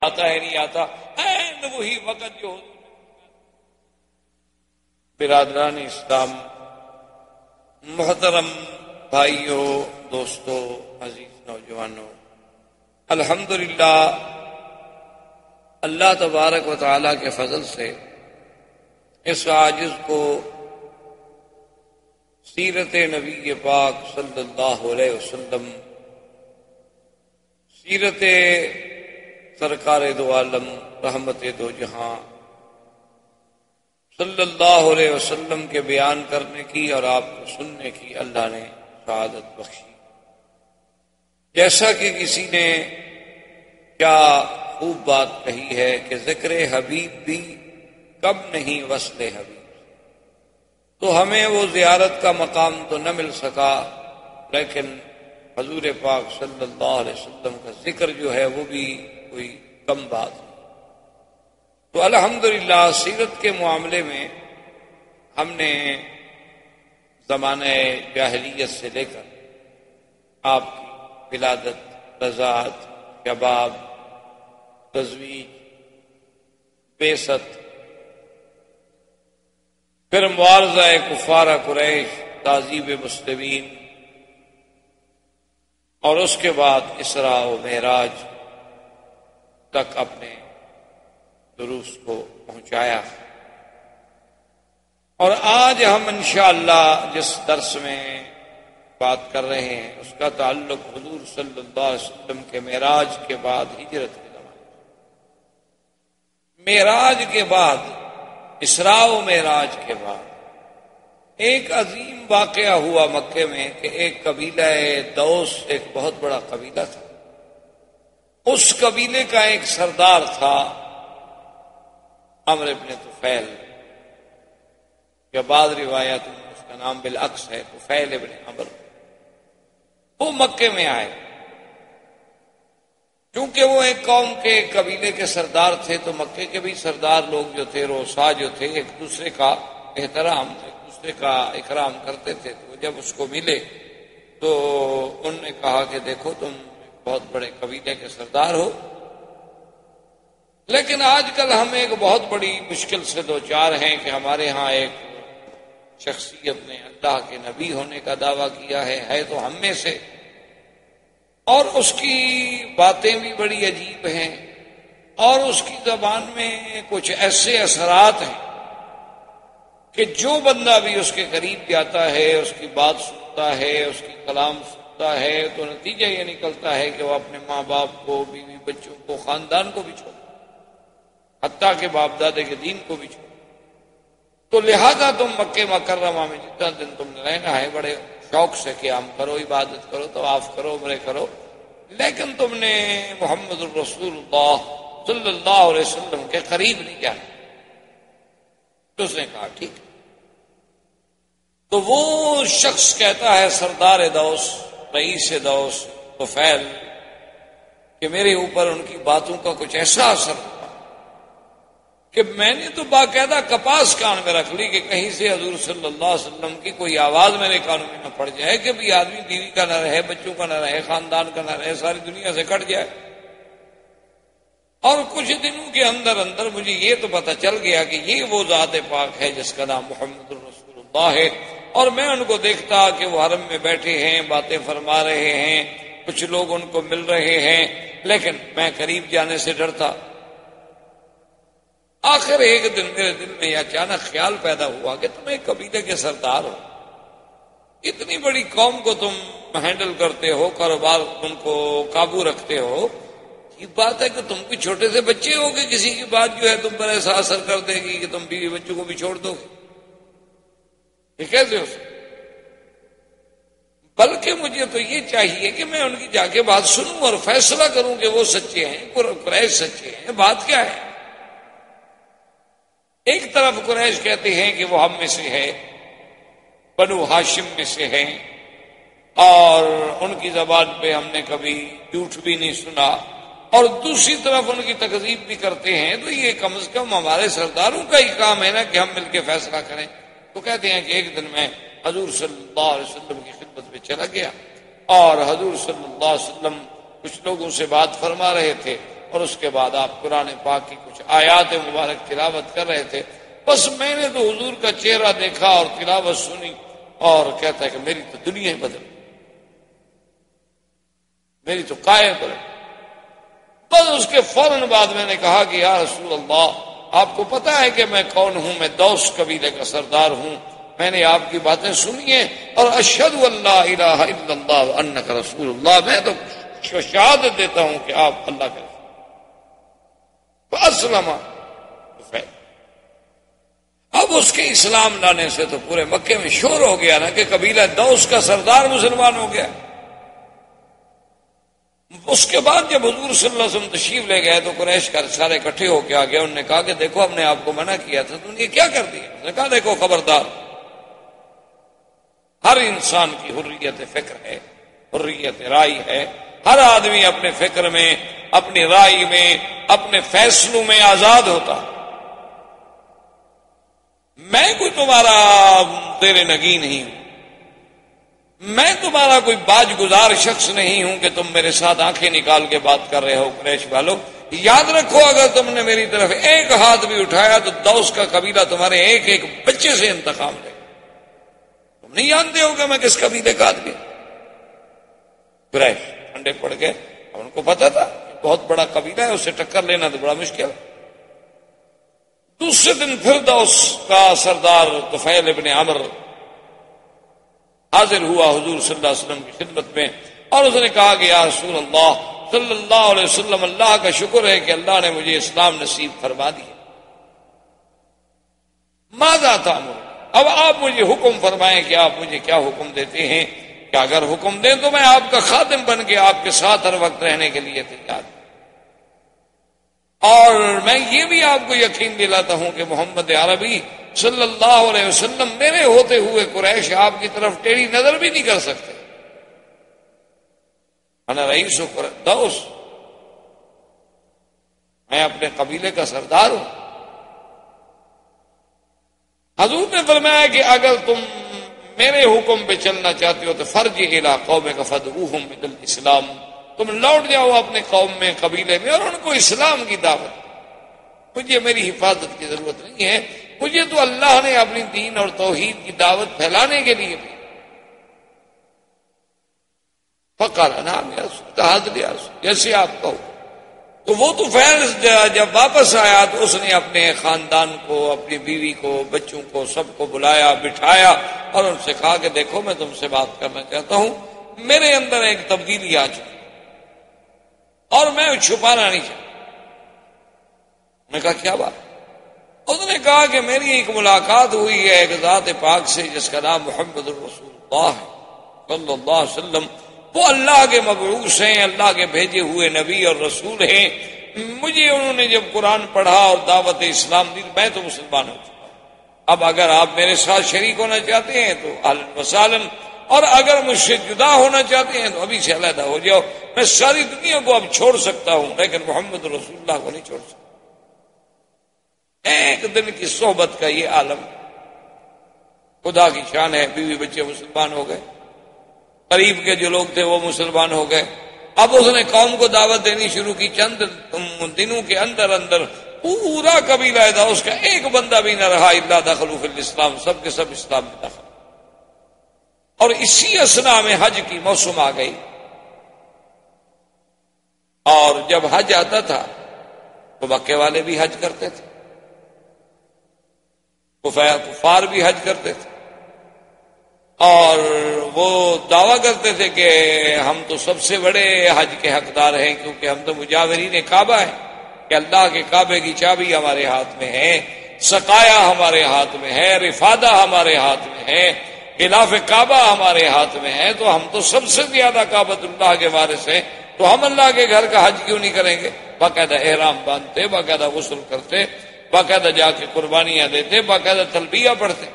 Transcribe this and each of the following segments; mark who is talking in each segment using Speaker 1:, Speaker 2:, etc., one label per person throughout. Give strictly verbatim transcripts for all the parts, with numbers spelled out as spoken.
Speaker 1: آتا ہے نہیں آتا، این وہی وقت جو برادران اسلام، محترم بھائیوں، دوستوں، عزیز نوجوانوں، الحمدللہ اللہ تبارک و تعالیٰ کے فضل سے اس عاجز کو سیرت نبی پاک صلی اللہ علیہ وسلم، سیرت سرکار دو عالم رحمت دو جہاں صلی اللہ علیہ وسلم کے بیان کرنے کی اور آپ کو سننے کی اللہ نے سعادت بخشی۔ جیسا کہ کسی نے کیا خوب بات کہی ہے کہ ذکر حبیب بھی کب نہیں وصل حبیب، تو ہمیں وہ زیارت کا مقام تو نہ مل سکا، لیکن حضور پاک صلی اللہ علیہ وسلم کا ذکر جو ہے وہ بھی کوئی کم بات نہیں۔ تو الحمدللہ سیرت کے معاملے میں ہم نے زمانہ جاہلیت سے لے کر آپ کی ولادت، رضاعت، شباب، تزویج، بعثت، پھر معارضہ کفار قریش، تعذیب مسلمین، اور اس کے بعد اسراء و معراج تک اپنے دروس کو پہنچایا۔ اور آج ہم انشاءاللہ جس درس میں بات کر رہے ہیں اس کا تعلق حضور صلی اللہ علیہ وسلم کے معراج کے بعد ہجرت کے زمانے، معراج کے بعد، اسراء و معراج کے بعد ایک عظیم واقعہ ہوا مکے میں کہ ایک قبیلہ دوس، ایک بہت بڑا قبیلہ تھا، اس قبیلے کا ایک سردار تھا عمرو بن طفیل، یا بعض روایات میں اس کا نام بالعکس ہے طفیل بن عمرو۔ وہ مکے میں آئے، چونکہ وہ ایک قوم کے قبیلے کے سردار تھے تو مکے کے بھی سردار لوگ جو تھے، روسا جو تھے، ایک دوسرے کا احترام، ایک دوسرے کا اکرام کرتے تھے۔ تو جب اس کو ملے تو انہوں نے کہا کہ دیکھو تم بہت بڑے قبیلے کے سردار ہو، لیکن آج کل ہم ایک بہت بڑی مشکل سے دو چار ہیں کہ ہمارے ہاں ایک شخصیت نے اللہ کے نبی ہونے کا دعویٰ کیا ہے ہے تو ہم میں سے، اور اس کی باتیں بھی بڑی عجیب ہیں، اور اس کی زبان میں کچھ ایسے اثرات ہیں کہ جو بندہ بھی اس کے قریب جاتا ہے، اس کی بات سنتا ہے، اس کی کلام سنتا ہے، تو نتیجہ یہ نکلتا ہے کہ وہ اپنے ماں باپ کو، بیوی بچوں کو، خاندان کو بھی چھوڑ، حتیٰ کہ باپ دادے کے دین کو بھی چھوڑ۔ تو لہذا تم مکہ مکرمہ میں جتنا دن تم نے رہنا ہے بڑے شوق سے قیام کرو، عبادت کرو، طواف کرو، عمرے کرو، لیکن تم نے محمد الرسول اللہ صلی اللہ علیہ وسلم کے قریب نہیں جانا۔ تو اس نے کہا ٹھیک۔ تو وہ شخص کہتا ہے سردار دوس، رئیس دوس طفیل، کہ میرے اوپر ان کی باتوں کا کچھ ایسا اثر ہوا کہ میں نے تو باقاعدہ کپاس کان میں رکھ لی کہ کہیں سے حضور صلی اللہ علیہ وسلم کی کوئی آواز میرے کانوں میں نہ پڑ جائے کہ بھی آدمی بیوی کا نہ رہے، بچوں کا نہ رہے، خاندان کا نہ رہے، ساری دنیا سے کٹ جائے۔ اور کچھ دنوں کے اندر اندر مجھے یہ تو پتہ چل گیا کہ یہ وہ ذات پاک ہے جس کا نام محمد الرسول اللہ ہے، اور میں ان کو دیکھتا کہ وہ حرم میں بیٹھے ہیں، باتیں فرما رہے ہیں، کچھ لوگ ان کو مل رہے ہیں، لیکن میں قریب جانے سے ڈرتا۔ آخر ایک دن میرے دل میں یہ اچانک خیال پیدا ہوا کہ تم ایک قبیلے کے سردار ہو، اتنی بڑی قوم کو تم ہینڈل کرتے ہو، کاروبار تم کو قابو رکھتے ہو، یہ بات ہے کہ تم کوئی چھوٹے سے بچے ہو کہ کسی کی بات جو ہے تم پر ایسا اثر کر دے گی کہ تم بیوی بچوں کو بھی چھوڑ دو گے؟ یہ کیسے ہو سکتا؟ بلکہ مجھے تو یہ چاہیے کہ میں ان کی جا کے بات سنوں اور فیصلہ کروں کہ وہ سچے ہیں، قریش سچے ہیں، بات کیا ہے؟ ایک طرف قریش کہتے ہیں کہ وہ ہم میں سے ہے، بنو ہاشم میں سے ہیں، اور ان کی زبان پہ ہم نے کبھی جھوٹ بھی نہیں سنا، اور دوسری طرف ان کی تکذیب بھی کرتے ہیں، تو یہ کم از کم ہمارے سرداروں کا ہی کام ہے نا کہ ہم مل کے فیصلہ کریں۔ تو کہتے ہیں کہ ایک دن میں حضور صلی اللہ علیہ وسلم کی خدمت میں چلا گیا، اور حضور صلی اللہ علیہ وسلم کچھ لوگوں سے بات فرما رہے تھے، اور اس کے بعد آپ قرآن پاک کی کچھ آیات مبارک تلاوت کر رہے تھے. بس میں نے تو حضور کا چہرہ دیکھا اور تلاوت سنی اور کہتا ہے کہ میری تو دنیا ہی بدل، میری تو کائے بدل. بس اس کے فوراً بعد میں نے کہا کہ یا رسول اللہ، آپ کو پتا ہے کہ میں کون ہوں؟ میں دوس قبیلے کا سردار ہوں. میں نے آپ کی باتیں سنی ہیں اور اشہد اللہ الہ الا اللہ وانک رسول اللہ، میں تو شہادت دیتا ہوں کہ آپ اللہ کے رسول. فاسلم. اب اس کے اسلام لانے سے تو پورے مکے میں شور ہو گیا نا کہ قبیلہ دوس کا سردار مسلمان ہو گیا. اس کے بعد جب حضور صلی اللہ علیہ وسلم تشریف لے گئے تو قریش کا سارے اکٹھے ہو کے آ گئے. انہوں نے کہا کہ دیکھو ہم نے آپ کو منع کیا تھا، تم نے کیا کر دیا؟ اس نے کہا دیکھو خبردار، ہر انسان کی حریت فکر ہے، حریت رائے ہے. ہر آدمی اپنے فکر میں، اپنی رائے میں، اپنے فیصلوں میں آزاد ہوتا. میں کوئی تمہارا تیرے نگین نہیں ہوں، میں تمہارا کوئی باج گزار شخص نہیں ہوں کہ تم میرے ساتھ آنکھیں نکال کے بات کر رہے ہو. قریش والوں یاد رکھو، اگر تم نے میری طرف ایک ہاتھ بھی اٹھایا تو دوس کا قبیلہ تمہارے ایک ایک بچے سے انتقام لے. تم نہیں جانتے ہو کہ میں کس قبیلے کا آدمی. قریش ٹھنڈے پڑ گئے. ان کو پتا تھا بہت بڑا قبیلہ ہے، اسے ٹکر لینا تو بڑا مشکل ہے. دوسرے دن پھر دوس کا سردار طفیل ابن عمر حاضر ہوا حضور صلی اللہ علیہ وسلم کی خدمت میں اور اس نے کہا کہ یا رسول اللہ صلی اللہ علیہ وسلم، اللہ کا شکر ہے کہ اللہ نے مجھے اسلام نصیب فرما دیا. ماذا تأمر؟ اب آپ مجھے حکم فرمائیں کہ آپ مجھے کیا حکم دیتے ہیں کہ اگر حکم دیں تو میں آپ کا خادم بن کے آپ کے ساتھ ہر وقت رہنے کے لیے تیار ہوں. اور میں یہ بھی آپ کو یقین دلاتا ہوں کہ محمد عربی صلی اللہ علیہ وسلم میرے ہوتے ہوئے قریش آپ کی طرف ٹیڑھی نظر بھی نہیں کر سکتے. انا رئیس دوس، میں اپنے قبیلے کا سردار ہوں. حضور نے فرمایا کہ اگر تم میرے حکم پہ چلنا چاہتے ہو تو فرج الی قومک فدعوہم الی الاسلام، تم لوٹ جاؤ اپنے قوم میں، قبیلے میں، اور ان کو اسلام کی دعوت. مجھے میری حفاظت کی ضرورت نہیں ہے، مجھے تو اللہ نے اپنی دین اور توحید کی دعوت پھیلانے کے لیے بھی. فقال نعم یا رسول اللہ، یا رسول جیسے آپ کہو. تو وہ تو فیض جب واپس آیا تو اس نے اپنے خاندان کو، اپنی بیوی کو، بچوں کو، سب کو بلایا، بٹھایا اور ان سے کہا کہ دیکھو میں تم سے بات کرنا چاہتا ہوں، میرے اندر ایک تبدیلی آ چکی اور میں چھپانا نہیں چاہتا. میں نے کہا کیا بات؟ اس نے کہا کہ میری ایک ملاقات ہوئی ہے ایک ذات پاک سے جس کا نام محمد الرسول اللہ ہے صلی اللہ علیہ وسلم. وہ اللہ کے مبعوث ہیں، اللہ کے بھیجے ہوئے نبی اور رسول ہیں. مجھے انہوں نے جب قرآن پڑھا اور دعوت اسلام دی میں تو مسلمان ہو چکا ہوں. اب اگر آپ میرے ساتھ شریک ہونا چاہتے ہیں تو اہلا وسہلا، اور اگر مجھ سے جدا ہونا چاہتے ہیں تو ابھی سے علیحدہ ہو جاؤ. میں ساری دنیا کو اب چھوڑ سکتا ہوں لیکن محمد رسول اللہ کو نہیں چھوڑ سکتا. ایک دن کی صحبت کا یہ عالم، خدا کی شان ہے. بیوی بچے مسلمان ہو گئے، قریب کے جو لوگ تھے وہ مسلمان ہو گئے. اب اس نے قوم کو دعوت دینی شروع کی. چند دنوں کے اندر اندر پورا قبیلہ تھا اس کا ایک بندہ بھی نہ رہا الا دخلوا فی الاسلام، سب کے سب اسلام میں داخل. اور اسی اسنا میں حج کی موسم آ گئی اور جب حج آتا تھا تو مکے والے بھی حج کرتے تھے، کفار بھی حج کرتے تھے اور وہ دعویٰ کرتے تھے کہ ہم تو سب سے بڑے حج کے حقدار ہیں کیونکہ ہم تو مجاورین کعبہ ہیں، کہ اللہ کے کعبے کی چابی ہمارے ہاتھ میں ہے، سقایا ہمارے ہاتھ میں ہے، رفادہ ہمارے ہاتھ میں ہے، خلاف کعبہ ہمارے ہاتھ میں ہے، تو ہم تو سب سے زیادہ کعبۃ اللہ کے وارث ہیں، تو ہم اللہ کے گھر کا حج کیوں نہیں کریں گے؟ باقاعدہ احرام باندھتے، باقاعدہ غسل کرتے، باقاعدہ جا کے قربانیاں دیتے، باقاعدہ تلبیہ پڑھتے.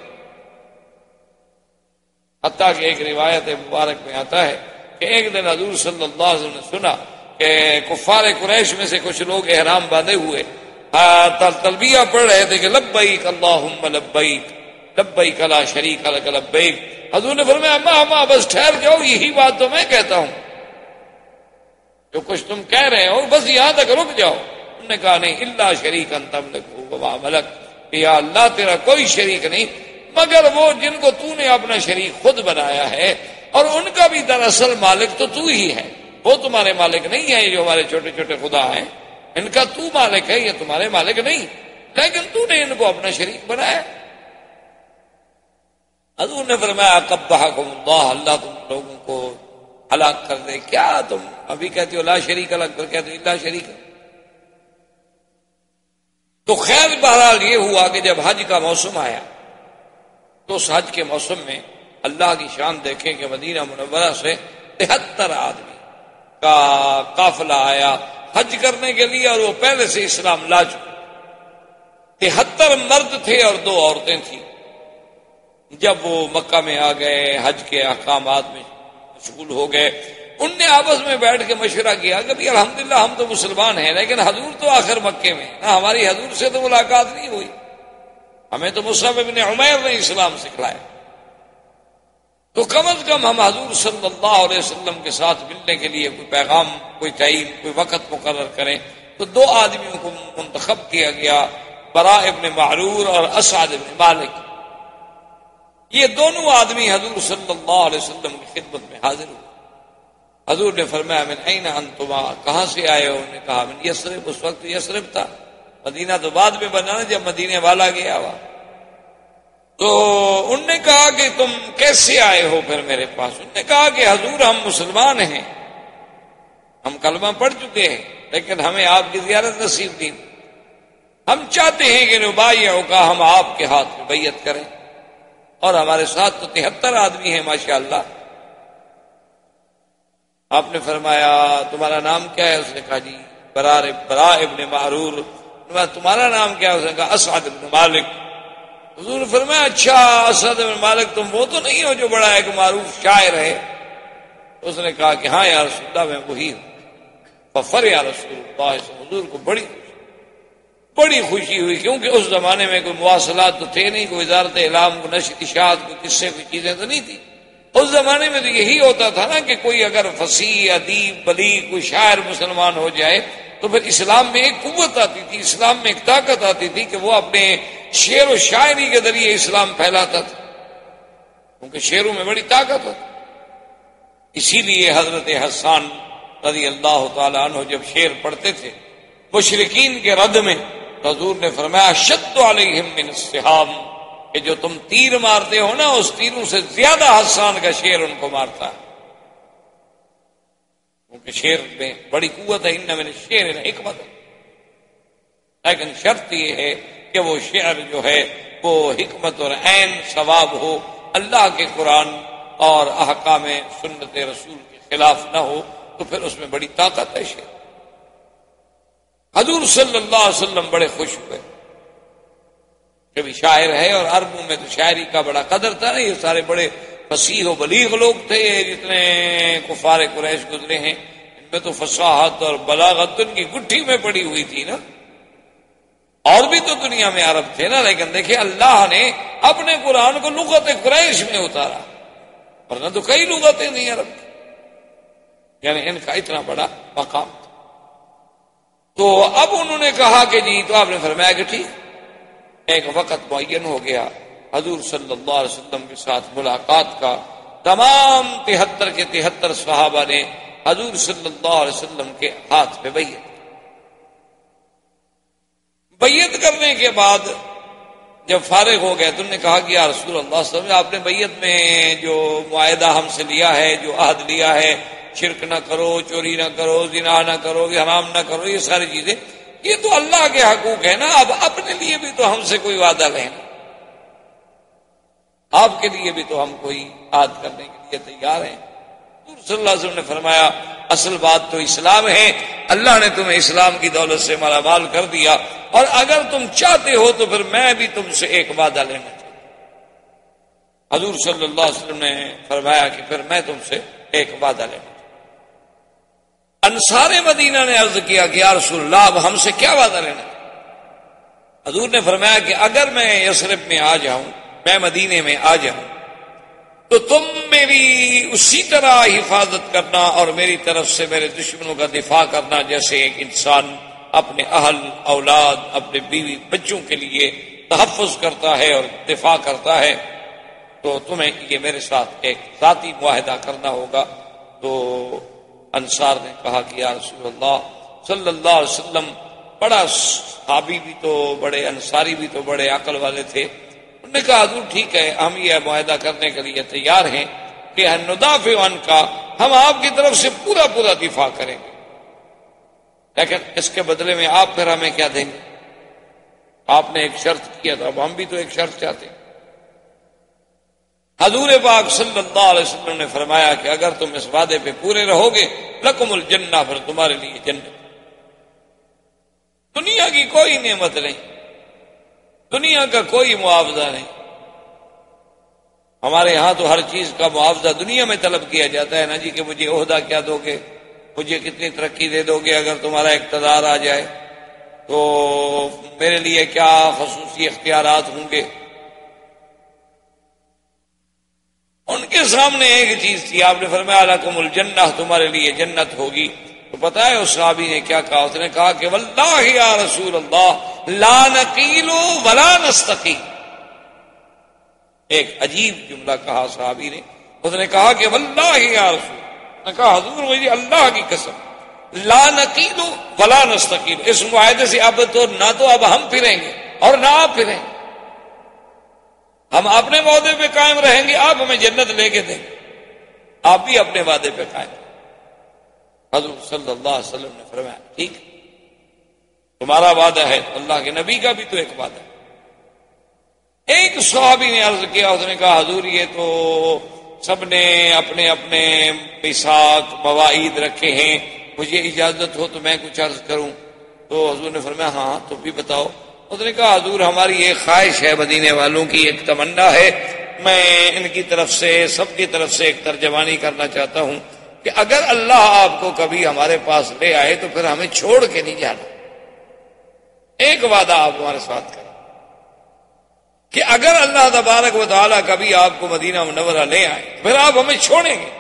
Speaker 1: حتیٰ کہ ایک روایت مبارک میں آتا ہے کہ ایک دن حضور صلی اللہ علیہ وسلم نے سنا کہ کفار قریش میں سے کچھ لوگ احرام باندھے ہوئے تلبیہ پڑھ رہے تھے کہ لبیک اللہم لبیک لبیک لا شریک لک لبیک. حضور نے فرمایا اما اما بس ٹھہر جاؤ، یہی بات تو میں کہتا ہوں. جو کچھ تم کہہ رہے ہو بس یہاں تک رک جاؤ. انہوں نے کہا نہیں الا شریکا تملکہ وما ملک، یا اللہ تیرا کوئی شریک نہیں مگر وہ جن کو تو نے اپنا شریک خود بنایا ہے، اور ان کا بھی دراصل مالک تو تو ہی ہے. وہ تمہارے مالک نہیں ہے جو ہمارے چھوٹے چھوٹے خدا ہیں، ان کا تو مالک ہے، یہ تمہارے مالک نہیں، لیکن تو نے ان کو اپنا شریک بنایا. حضور نے فرمایا قبحکم اللہ، اللہ تم لوگوں کو ہلاک کر دے. کیا تم ابھی کہتے ہو لا شریک الگ کر کہتے ہو اللہ شریک. تو خیر بہرحال یہ ہوا کہ جب حج کا موسم آیا تو اس حج کے موسم میں اللہ کی شان دیکھیں کہ مدینہ منورہ سے تہتر آدمی کا قافلہ آیا حج کرنے کے لیے، اور وہ پہلے سے اسلام لا چکے. تہتر مرد تھے اور دو عورتیں تھیں. جب وہ مکہ میں آ گئے حج کے احکامات میں مشغول ہو گئے، ان نے آپس میں بیٹھ کے مشورہ کیا کہ الحمدللہ ہم تو مسلمان ہیں، لیکن حضور تو آخر مکے میں نہ، ہماری حضور سے تو ملاقات نہیں ہوئی، ہمیں تو مصعب بن عمیر نے اسلام سکھلایا، تو کم از کم ہم حضور صلی اللہ علیہ وسلم کے ساتھ ملنے کے لیے کوئی پیغام، کوئی ٹائم، کوئی وقت مقرر کریں. تو دو آدمیوں کو منتخب کیا گیا، براء ابن معرور اور اسعد ابن مالک. یہ دونوں آدمی حضور صلی اللہ علیہ وسلم کی خدمت میں حاضر ہوئے. حضور نے فرمایا من این انتما، کہاں سے آئے ہو؟ انہوں نے کہا من یثرب. اس وقت یثرب تھا، مدینہ تو بعد میں بنا جب مدینے والا گیا ہوا. تو انہوں نے کہا کہ تم کیسے آئے ہو پھر میرے پاس؟ انہوں نے کہا کہ حضور ہم مسلمان ہیں، ہم کلمہ پڑھ چکے ہیں، لیکن ہمیں آپ کی زیارت نصیب نہیں. ہم چاہتے ہیں کہ نبایعک کا ہم آپ کے ہاتھ میں بیعت کریں، اور ہمارے ساتھ تو تہتر آدمی ہیں ماشاءاللہ. آپ نے فرمایا تمہارا نام کیا ہے؟ اس نے کہا جی براء براء ابن معرور. تمہارا نام کیا ہے؟ اس نے کہا اسعد ابن مالک. حضور نے فرمایا اچھا اسعد ابن مالک تم وہ تو نہیں ہو جو بڑا ایک معروف شاعر ہے؟ اس نے کہا کہ ہاں یا رسول اللہ میں وہی ہوں. ففر یا رسول اللہ. حضور کو بڑی بڑی خوشی ہوئی، کیونکہ اس زمانے میں کوئی مواصلات تو تھے نہیں، کوئی وزارت اعلام، کوئی نشر اشاعت، کوئی قصے، کوئی چیزیں تو نہیں تھی. اس زمانے میں تو یہی ہوتا تھا نا کہ کوئی اگر فصیح، ادیب، بلیغ، کوئی شاعر مسلمان ہو جائے تو پھر اسلام میں ایک قوت آتی تھی، اسلام میں ایک طاقت آتی تھی کہ وہ اپنے شعر و شاعری کے ذریعے اسلام پھیلاتا تھا، کیونکہ شعروں میں بڑی طاقت ہوتی. اسی لیے حضرت حسان رضی اللہ تعالیٰ عنہ جب شعر پڑھتے تھے مشرکین کے رد میں، تو حضور نے فرمایا شد علیہم من السہام، کہ جو تم تیر مارتے ہو نا اس تیروں سے زیادہ حسان کا شعر ان کو مارتا ہے، کیونکہ شعر میں بڑی قوت ہے. ان من الشعر حکمت، لیکن شرط یہ ہے کہ وہ شعر جو ہے وہ حکمت اور عین ثواب ہو، اللہ کے قرآن اور احکام سنت رسول کے خلاف نہ ہو، تو پھر اس میں بڑی طاقت ہے شعر. حضور صلی اللہ علیہ وسلم بڑے خوش ہوئے کبھی شاعر ہے، اور عربوں میں تو شاعری کا بڑا قدر تھا نا، یہ سارے بڑے فصیح و بلیغ لوگ تھے. جتنے کفار قریش گزرے ہیں ان میں تو فصاحت اور بلاغت ان کی گٹھی میں پڑی ہوئی تھی نا. اور بھی تو دنیا میں عرب تھے نا، لیکن دیکھیں اللہ نے اپنے قرآن کو لغت قریش میں اتارا، ورنہ تو کئی لغتیں نہیں عرب کی، یعنی ان کا اتنا بڑا مقام تھا. تو اب انہوں نے کہا کہ جی، تو آپ نے فرمایا کہ ٹھیک. ایک وقت معین ہو گیا حضور صلی اللہ علیہ وسلم کے ساتھ ملاقات کا. تمام تہتر کے تہتر صحابہ نے حضور صلی اللہ علیہ وسلم کے ہاتھ پہ بیعت بیعت کرنے کے بعد جب فارغ ہو گئے تو انہوں نے کہا کہ یا رسول اللہ صلی اللہ علیہ وسلم، آپ نے بیعت میں جو معاہدہ ہم سے لیا ہے، جو عہد لیا ہے، شرک نہ کرو، چوری نہ کرو، زنا نہ کرو، حرام نہ کرو، یہ ساری چیزیں یہ تو اللہ کے حقوق ہے نا، اب اپنے لیے بھی تو ہم سے کوئی وعدہ لیں، آپ کے لیے بھی تو ہم کوئی عہد کرنے کے لیے تیار ہیں. صلی اللہ علیہ وسلم نے فرمایا اصل بات تو اسلام ہے، اللہ نے تمہیں اسلام کی دولت سے مالا مال کر دیا، اور اگر تم چاہتے ہو تو پھر میں بھی تم سے ایک وعدہ لینا چاہتا ہوں. حضور صلی اللہ علیہ وسلم نے فرمایا کہ پھر میں تم سے ایک وعدہ لینا چاہتا ہوں. انصار مدینہ نے عرض کیا کہ یا رسول اللہ اب ہم سے کیا وعدہ لینا؟ حضور نے فرمایا کہ اگر میں یثرب میں آ جاؤں، میں مدینے میں آ جاؤں، تو تم میری اسی طرح حفاظت کرنا اور میری طرف سے میرے دشمنوں کا دفاع کرنا جیسے ایک انسان اپنے اہل اولاد اپنے بیوی بچوں کے لیے تحفظ کرتا ہے اور دفاع کرتا ہے، تو تمہیں یہ میرے ساتھ ایک ذاتی معاہدہ کرنا ہوگا۔ تو انصار نے کہا کہ یا رسول اللہ صلی اللہ علیہ وسلم، بڑا صحابی بھی تو بڑے، انصاری بھی تو بڑے عقل والے تھے، انہوں نے کہا حضور ٹھیک ہے، ہم یہ معاہدہ کرنے کے لیے تیار ہیں کہ ندافع عن کا، ہم آپ کی طرف سے پورا پورا دفاع کریں گے، لیکن اس کے بدلے میں آپ پھر ہمیں کیا دیں گے؟ آپ نے ایک شرط کیا تھا، اب ہم بھی تو ایک شرط چاہتے ہیں۔ حضور پاک صلی اللہ علیہ وسلم نے فرمایا کہ اگر تم اس وعدے پہ پورے رہو گے لکم الجنہ، پھر تمہارے لیے جنت، دنیا کی کوئی نعمت نہیں، دنیا کا کوئی معاوضہ نہیں۔ ہمارے ہاں تو ہر چیز کا معاوضہ دنیا میں طلب کیا جاتا ہے نا جی، کہ مجھے عہدہ کیا دو گے، مجھے کتنی ترقی دے دو گے اگر تمہارا اقتدار آ جائے، تو میرے لیے کیا خصوصی اختیارات ہوں گے۔ ان کے سامنے ایک چیز تھی، آپ نے فرمایا لکم الجنہ، تمہارے لیے جنت ہوگی۔ تو پتہ ہے اس صحابی نے کیا کہا؟ اس نے کہا کہ واللہ یا رسول اللہ لا نقیل ولا نستقی۔ ایک عجیب جملہ کہا صحابی نے، اس نے کہا کہ واللہ یا رسول، نے کہا حضور مجھے اللہ کی قسم لا نقیل ولا نستقیل، اس معاہدے سے اب تو نہ تو اب ہم پھریں گے اور نہ آپ پھریں گے، ہم اپنے وعدے پہ قائم رہیں گے، آپ ہمیں جنت لے کے دیں گے، آپ بھی اپنے وعدے پہ قائم رہیں۔ حضور صلی اللہ علیہ وسلم نے فرمایا ٹھیک، تمہارا وعدہ ہے، اللہ کے نبی کا بھی تو ایک وعدہ ہے۔ ایک صحابی نے عرض کیا، اس نے کہا حضور یہ تو سب نے اپنے اپنے میثاق مواعید رکھے ہیں، مجھے اجازت ہو تو میں کچھ عرض کروں؟ تو حضور نے فرمایا ہاں تو بھی بتاؤ۔ اس نے کہا حضور ہماری ایک خواہش ہے، مدینے والوں کی ایک تمنا ہے، میں ان کی طرف سے سب کی طرف سے ایک ترجمانی کرنا چاہتا ہوں کہ اگر اللہ آپ کو کبھی ہمارے پاس لے آئے تو پھر ہمیں چھوڑ کے نہیں جانا، ایک وعدہ آپ ہمارے ساتھ کریں کہ اگر اللہ تبارک و تعالیٰ کبھی آپ کو مدینہ منورہ لے آئے پھر آپ ہمیں چھوڑیں گے۔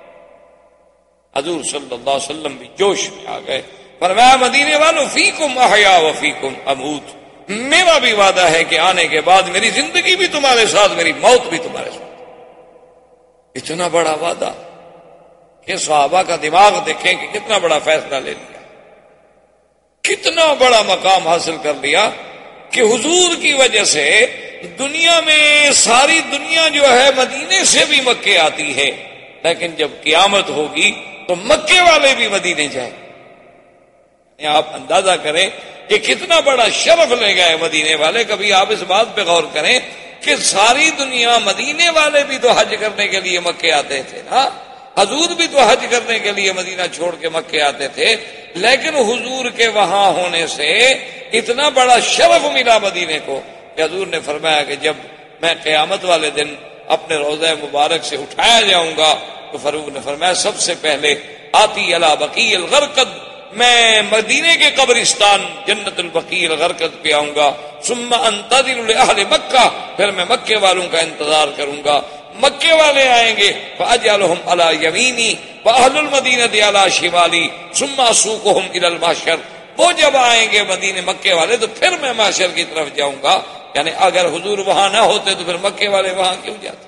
Speaker 1: حضور صلی اللہ علیہ وسلم بھی جوش میں آ گئے، فرمایا مدینے والوں فیکم احیا و فیکم اموت، میرا بھی وعدہ ہے کہ آنے کے بعد میری زندگی بھی تمہارے ساتھ، میری موت بھی تمہارے ساتھ۔ اتنا بڑا وعدہ کہ صحابہ کا دماغ دیکھیں کہ کتنا بڑا فیصلہ لے لیا، کتنا بڑا مقام حاصل کر لیا کہ حضور کی وجہ سے دنیا میں ساری دنیا جو ہے مدینے سے بھی مکے آتی ہے، لیکن جب قیامت ہوگی تو مکے والے بھی مدینے جائیں۔ آپ اندازہ کریں کہ کتنا بڑا شرف لے گئے مدینے والے۔ کبھی آپ اس بات پہ غور کریں کہ ساری دنیا، مدینے والے بھی تو حج کرنے کے لیے مکے آتے تھے نا، حضور بھی تو حج کرنے کے لیے مدینہ چھوڑ کے مکے آتے تھے، لیکن حضور کے وہاں ہونے سے اتنا بڑا شرف ملا مدینے کو کہ حضور نے فرمایا کہ جب میں قیامت والے دن اپنے روضہ مبارک سے اٹھایا جاؤں گا تو فاروق نے فرمایا سب سے پہلے آتی علی بقیع الغرقد، میں مدینے کے قبرستان جنت البقیع الغرقد پہ آؤں گا، ثم انتظر لاہل مکہ، پھر میں مکے والوں کا انتظار کروں گا، مکے والے آئیں گے فاجعلہم علی یمینی واہل المدینہ علی شمالی ثم اسوقہم الی المحشر، وہ جب آئیں گے مدینے مکے والے تو پھر میں محشر کی طرف جاؤں گا۔ یعنی اگر حضور وہاں نہ ہوتے تو پھر مکے والے وہاں کیوں جاتے؟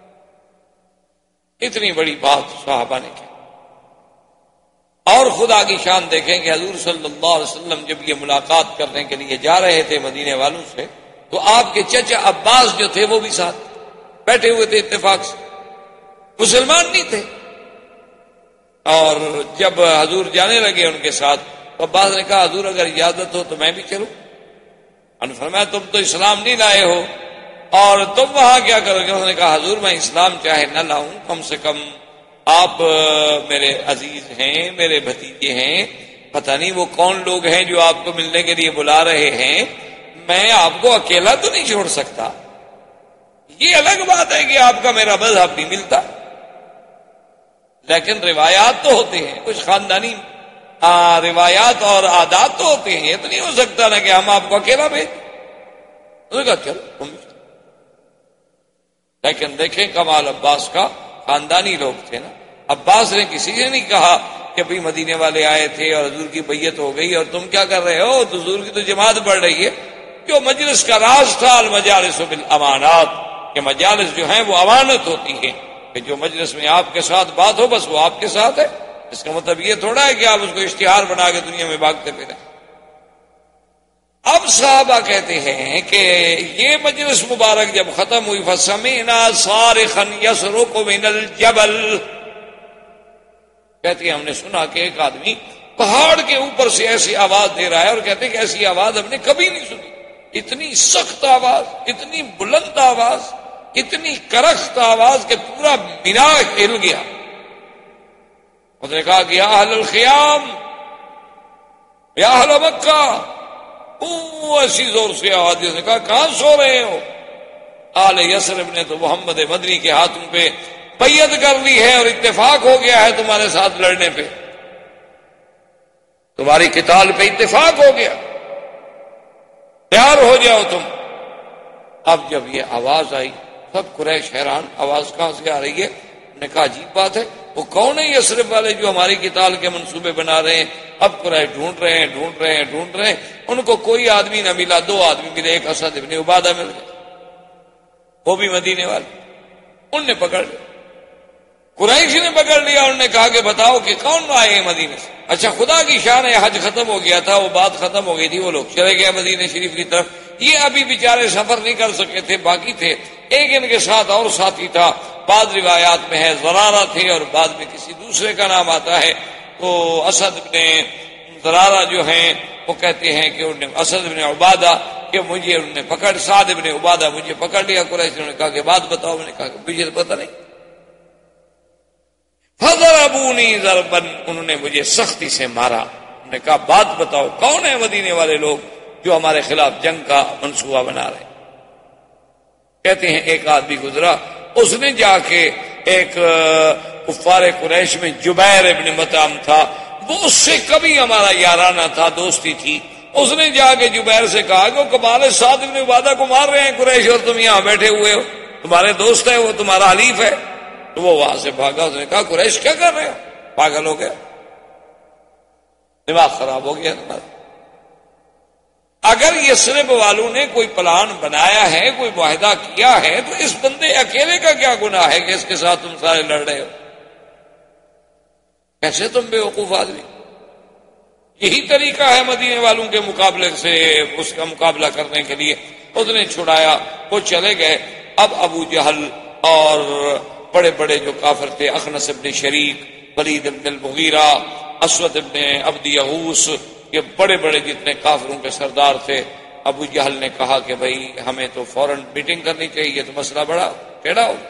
Speaker 1: اتنی بڑی بات صحابہ نے کی۔ اور خدا کی شان دیکھیں کہ حضور صلی اللہ علیہ وسلم جب یہ ملاقات کرنے کے لیے جا رہے تھے مدینے والوں سے تو آپ کے چچا عباس جو تھے وہ بھی ساتھ بیٹھے ہوئے تھے، اتفاق سے مسلمان نہیں تھے۔ اور جب حضور جانے لگے ان کے ساتھ تو عباس نے کہا حضور اگر اجازت ہو تو میں بھی چلوں؟ انہوں نے فرمایا تم تو اسلام نہیں لائے ہو اور تم وہاں کیا کرو گے؟ انہوں نے کہا حضور میں اسلام چاہے نہ لاؤں، کم سے کم آپ میرے عزیز ہیں، میرے بھتیجے ہیں، پتہ نہیں وہ کون لوگ ہیں جو آپ کو ملنے کے لیے بلا رہے ہیں، میں آپ کو اکیلا تو نہیں چھوڑ سکتا۔ یہ الگ بات ہے کہ آپ کا میرا مذہب نہیں ملتا، لیکن روایات تو ہوتے ہیں، کچھ خاندانی آ, روایات اور عادات تو ہوتے ہیں، یہ تو نہیں ہو سکتا نا کہ ہم آپ کو اکیلا بھیج۔ انہوں نے کہا چلو تم، لیکن دیکھیں کمال عباس کا، خاندانی لوگ تھے نا. عباس نے کسی نے نہیں کہا کہ بھئی مدینے والے آئے تھے اور حضور کی بیعت ہو گئی اور تم کیا کر رہے ہو، تو حضور کی تو جماعت بڑھ رہی ہے. جو مجلس کا راز تھا المجالس بالامانات، کہ مجالس جو ہیں وہ امانت ہوتی ہیں، کہ جو مجلس میں آپ کے ساتھ بات ہو بس وہ آپ کے ساتھ ہے. اس کا مطلب یہ تھوڑا ہے کہ آپ اس کو اشتہار بنا کے دنیا میں بھاگتے پھریں. اب صحابہ کہتے ہیں کہ یہ مجلس مبارک جب ختم ہوئی فسمعنا صارخا یصرخ من الجبل، کہتے ہیں ہم نے سنا کہ ایک آدمی پہاڑ کے اوپر سے ایسی آواز دے رہا ہے، اور کہتے ہیں کہ ایسی آواز ہم نے کبھی نہیں سنی. اتنی سخت آواز، اتنی بلند آواز، اتنی کرخت آواز کہ پورا بنا ہل گیا. اس نے کہا کہ یا اہل الخیام، یا اہل مکہ، او ایسی زور سے آواز. نے کہا کہاں سو رہے ہو؟ آل یثرب نے تو محمد مدنی کے ہاتھوں پہ بیعت کر لی ہے اور اتفاق ہو گیا ہے تمہارے ساتھ لڑنے پہ، تمہاری قتال پہ اتفاق ہو گیا، تیار ہو جاؤ تم. اب جب یہ آواز آئی سب قریش حیران، آواز کہاں سے آ رہی ہے؟ انہوں نے کہا عجیب بات ہے، وہ کون ہے یثرب والے جو ہماری قتال کے منصوبے بنا رہے ہیں؟ اب قریش ڈھونڈ رہے ہیں ڈھونڈ رہے ہیں ڈھونڈ رہے ہیں، ان کو کوئی آدمی نہ ملا. دو آدمی ملے، ایک اسد ابن عبادہ مل گئے، وہ بھی مدینے والے. ان نے پکڑ لیا، قریش نے پکڑ لیا. انہوں نے کہا کہ بتاؤ کہ کون آئے ہیں مدینے سے؟ اچھا خدا کی شان ہے، حج ختم ہو گیا تھا، وہ بات ختم ہو گئی تھی، وہ لوگ چلے گئے مدینے شریف کی طرف. یہ ابھی بیچارے سفر نہیں کر سکے تھے، باقی تھے. ایک ان کے ساتھ اور ساتھی تھا، بعض روایات میں ہے زرارہ تھے اور بعد میں کسی دوسرے کا نام آتا ہے. تو اسد بن زرارہ جو ہیں وہ کہتے ہیں کہ انہوں نے اسد بن عبادہ کہ مجھے انہوں نے پکڑ، سعد بن عبادہ مجھے پکڑ لیا. قریش نے کہا کہ بات بتاؤ. میں نے کہا کہ مجھے پتہ نہیں. فضربونی ضربا، انہوں نے مجھے سختی سے مارا. انہوں نے کہا بات بتاؤ کون ہے مدینے والے لوگ جو ہمارے خلاف جنگ کا منصوبہ بنا رہے ہیں؟ کہتے ہیں ایک آدمی گزرا، اس نے جا کے ایک کفار قریش میں جبیر ابن مطعم تھا، وہ اس سے کبھی ہمارا یارانہ تھا، دوستی تھی. اس نے جا کے جبیر سے کہا کہ وہ کمال سعد ابن عبادہ کو مار رہے ہیں قریش اور تم یہاں بیٹھے ہوئے ہو، تمہارے دوست ہے وہ، تمہارا حلیف ہے. تو وہ وہاں سے بھاگا. اس نے کہا قریش کیا کر رہے ہو، پاگل ہو گیا، دماغ خراب ہو گیا تمہارا. اگر یثرب والوں نے کوئی پلان بنایا ہے، کوئی معاہدہ کیا ہے، تو اس بندے اکیلے کا کیا گناہ ہے کہ اس کے ساتھ تم سارے لڑ رہے ہو؟ کیسے تم بے وقوف آدمی. یہی طریقہ ہے مدینے والوں کے مقابلے سے اس کا مقابلہ کرنے کے لیے. اس نے چھڑایا، وہ چلے گئے. اب ابو جہل اور بڑے بڑے جو کافر تھے، اخنس ابن شریک، ولید ابن المغیرہ، اسود ابن عبد یہوس، یہ بڑے بڑے جتنے کافروں کے سردار تھے. ابو جہل نے کہا کہ بھئی ہمیں تو فوراً میٹنگ کرنی چاہیے، تو مسئلہ بڑا ٹیڑھا ہو،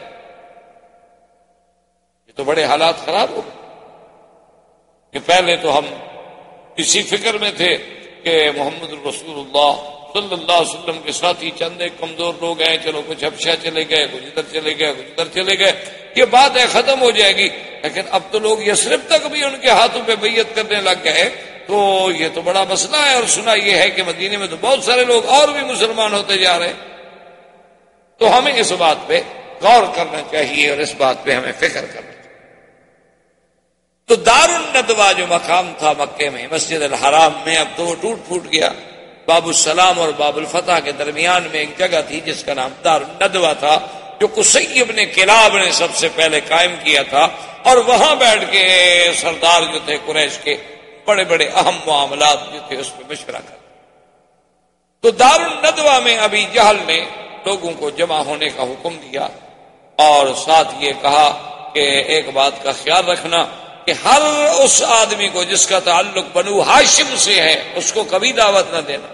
Speaker 1: یہ تو بڑے حالات خراب ہو. کہ پہلے تو ہم اسی فکر میں تھے کہ محمد رسول اللہ صلی اللہ علیہ وسلم کے ساتھی چند ایک کمزور لوگ ہیں، چلو کچھ حبشہ چلے گئے، کچھ ادھر چلے گئے، کچھ ادھر چلے گئے، یہ بات ہے ختم ہو جائے گی. لیکن اب تو لوگ یثرب تک بھی ان کے ہاتھوں پہ بیعت کرنے لگ گئے، تو یہ تو بڑا مسئلہ ہے. اور سنا یہ ہے کہ مدینے میں تو بہت سارے لوگ اور بھی مسلمان ہوتے جا رہے ہیں. تو ہمیں اس بات پہ غور کرنا چاہیے اور اس بات پہ ہمیں فکر کرنا چاہیے. تو دار الندوہ جو مقام تھا مکے میں، مسجد الحرام میں، اب تو وہ ٹوٹ پھوٹ گیا. باب السلام اور باب الفتح کے درمیان میں ایک جگہ تھی جس کا نام دار الندوہ تھا، جو قصی ابن کلاب نے سب سے پہلے قائم کیا تھا. اور وہاں بیٹھ کے سردار جو تھے قریش کے، بڑے بڑے اہم معاملات جو تھے اس پہ مشورہ کر. تو دار الندوہ میں ابی جہل نے لوگوں کو جمع ہونے کا حکم دیا، اور ساتھ یہ کہا کہ ایک بات کا خیال رکھنا کہ ہر اس آدمی کو جس کا تعلق بنو ہاشم سے ہے اس کو کبھی دعوت نہ دینا.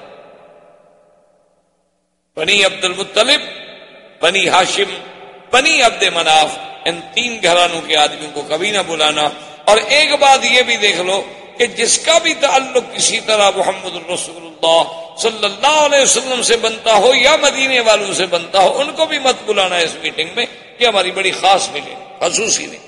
Speaker 1: بنی عبد المطلب، بنی ہاشم، بنی عبد مناف، ان تین گھرانوں کے آدمیوں کو کبھی نہ بلانا. اور ایک بات یہ بھی دیکھ لو کہ جس کا بھی تعلق کسی طرح محمد الرسول اللہ صلی اللہ علیہ وسلم سے بنتا ہو یا مدینے والوں سے بنتا ہو، ان کو بھی مت بلانا اس میٹنگ میں. یہ ہماری بڑی خاص میٹنگ، خصوصی نہیں،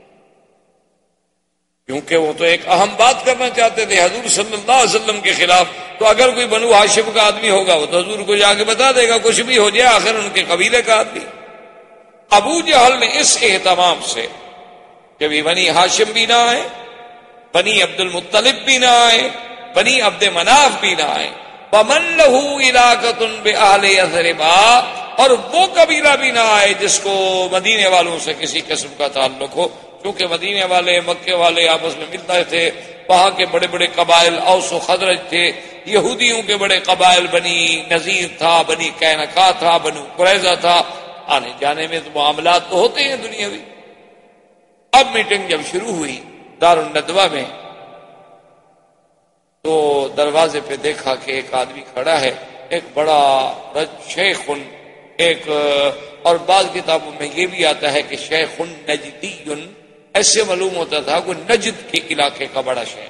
Speaker 1: کیونکہ وہ تو ایک اہم بات کرنا چاہتے تھے حضور صلی اللہ علیہ وسلم کے خلاف. تو اگر کوئی بنو ہاشم کا آدمی ہوگا وہ تو حضور کو جا کے بتا دے گا، کچھ بھی ہو جائے آخر ان کے قبیلے کا آدمی. ابو جہل نے اس اہتمام سے کہ بھی بنی ہاشم بھی نہ آئے، بنی عبد المطلب بھی نہ آئے، بنی عبد مناف بھی نہ آئے، وَمَن لَهُ عِلَاقَةٌ بِأَهْلِ يَثْرِبَ، اور وہ قبیلہ بھی نہ آئے جس کو مدینے والوں سے کسی قسم کا تعلق ہو، کیونکہ مدینے والے مکے والے آپس میں ملتے تھے، وہاں کے بڑے بڑے قبائل اوس و خزرج تھے، یہودیوں کے بڑے قبائل بنی نذیر تھا، بنی قینقاع تھا، بنو قریظہ تھا، آنے جانے میں تو معاملات تو ہوتے ہیں دنیاوی۔ اب میٹنگ جب شروع ہوئی دار الندوہ میں، تو دروازے پہ دیکھا کہ ایک آدمی کھڑا ہے، ایک بڑا شیخ، ایک اور بعض کتابوں میں یہ بھی آتا ہے کہ شیخ نجدی، ایسے معلوم ہوتا تھا کہ نجد کے علاقے کا بڑا شیخ۔